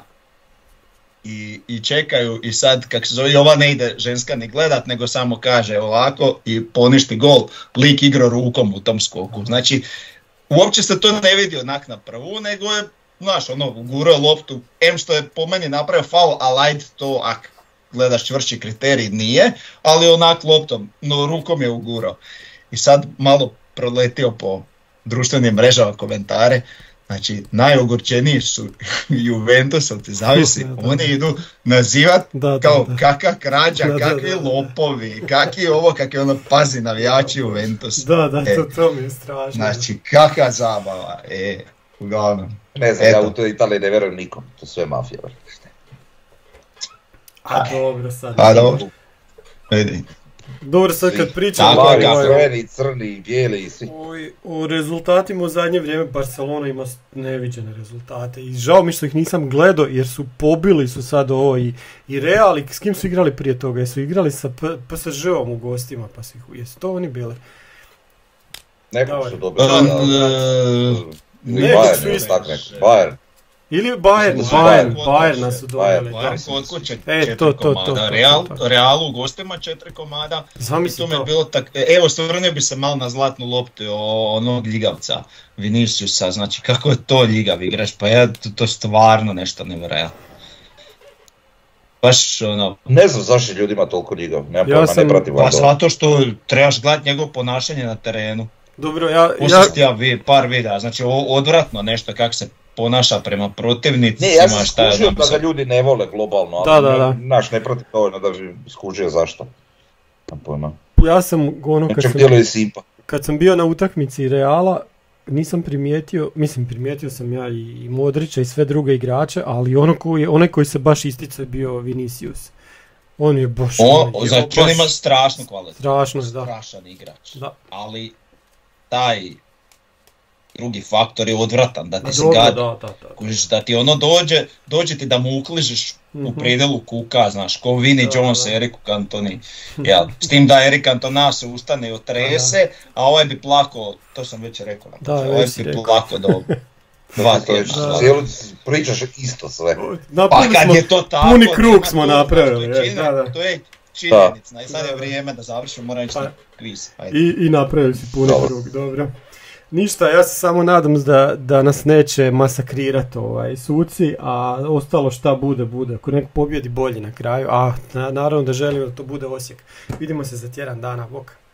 i, i čekaju i sad, kak se zove, i ova ne ide ženska ni gledat, nego samo kaže ovako i poništi gol, lik igrao rukom u tom skoku. Znači, uopće se to ne vidi onak na prvu, nego je, znaš, ono, ugurao loptu, em što je po meni napravio faul, ali ajde to, ak gledaš čvršći kriterij, nije, ali onak loptom, no rukom je ugurao. I sad malo proletio po društvenim mrežama komentare, znači najogorčeniji su Juventusovci, zavisi, Da, da, oni da. idu nazivat Da, da, kao da. kaka krađa, Da, da, kakvi da, da. lopovi, kakvi ovo, kakvi ono pazi navijači Juventus. Da, da, E, to, to mi je strašno. Znači, kakva zabava, e, uglavnom. Ne znam, Eto. ja u toj Italiji ne vjerujem nikom, to sve je mafija. vrlo. A dobro sad. A dobro, vidi. Dobro, sad kad pričamo Tako je, Plavi, kako je. crveni, crni, bijeli i svi. o, o rezultatima u zadnje vrijeme Barcelona ima neviđene rezultate i žao mi što ih nisam gledao jer su pobili su sad ovo i, i Real i s kim su igrali prije toga, jesu igrali sa P- PSG-om u gostima pa su ih, jesu to oni bili? Nekog su dobili. Um, da, e, Ili nekog Bayern, su ili isto. tak neko. Bayern. Ili Bayern, Mislim da su Bayern, Bayern, Bayern nas su Bayern, dobili. Bayern da. kod kuće E, četiri to, to, to, komada, to, to, Real, to. Realu u gostima četiri komada. I Zamisli to mi je to. bilo tak, evo stvrnio bi se malo na zlatnu loptu onog ljigavca Viniciusa, znači kako je to ljigav igrač, pa ja to, to stvarno nešto nevjerojatno. Baš ono, Ne znam zašto je ljudima toliko ljigav, nemam Ja pojma, sam- ne pratim pa valjda. zato što trebaš gledati njegovo ponašanje na terenu. Dobro, ja, Poslije ja, sam ti ja vi- par videa, znači o- odvratno nešto kako se ponaša prema protivnicima, Ne, ja sam šta je skužio ono, da ga ljudi ne vole globalno, ali Da, da, da. ne, naš ne pratim dovoljno da bi skužio zašto. Nemam pojma. ja sam ono kad Čak sam, djeluje simpa. kad sam bio na utakmici Reala, nisam primijetio, mislim primijetio sam ja i Modrića i sve druge igrače, ali ono koji, onaj koji se baš isticao je bio Vinicius. On je baš... On, ono, znači on baš ima strašnu kvalitetu. strašno, je, da. Strašan igrač. Da. Ali taj drugi faktor je odvratan, da ti se Dobro, gadi. da, da, da. Kužiš, da ti ono dođe, dođe ti da mu ukližeš u Mhm. predelu kuka, znaš, ko Vini Da, Jones, da. Erik Cantoni. Jel? S tim da Erik Cantona se ustane i otrese, a ovaj bi plako, to sam već rekao, na Da, početku, već ovaj si bi rekao. plako do dva To je tjedna. Da. cijelo pričaš isto sve. Pa Napravili kad smo, je to tako, puni nema krug smo tu, napravili, to je, je, činjen- da, da. to je činjenica i sad Da, je da. vrijeme da završimo, moram ići Pa. na kviz. Ajde. i, i napravili si puni Dobro. krug, dobro. Ništa, ja se samo nadam da, da nas neće masakrirati ovaj, suci, a ostalo šta bude, bude. Ako neko pobjedi bolji na kraju, a na, naravno da želim da to bude Osijek. Vidimo se za tjedan dana, bok.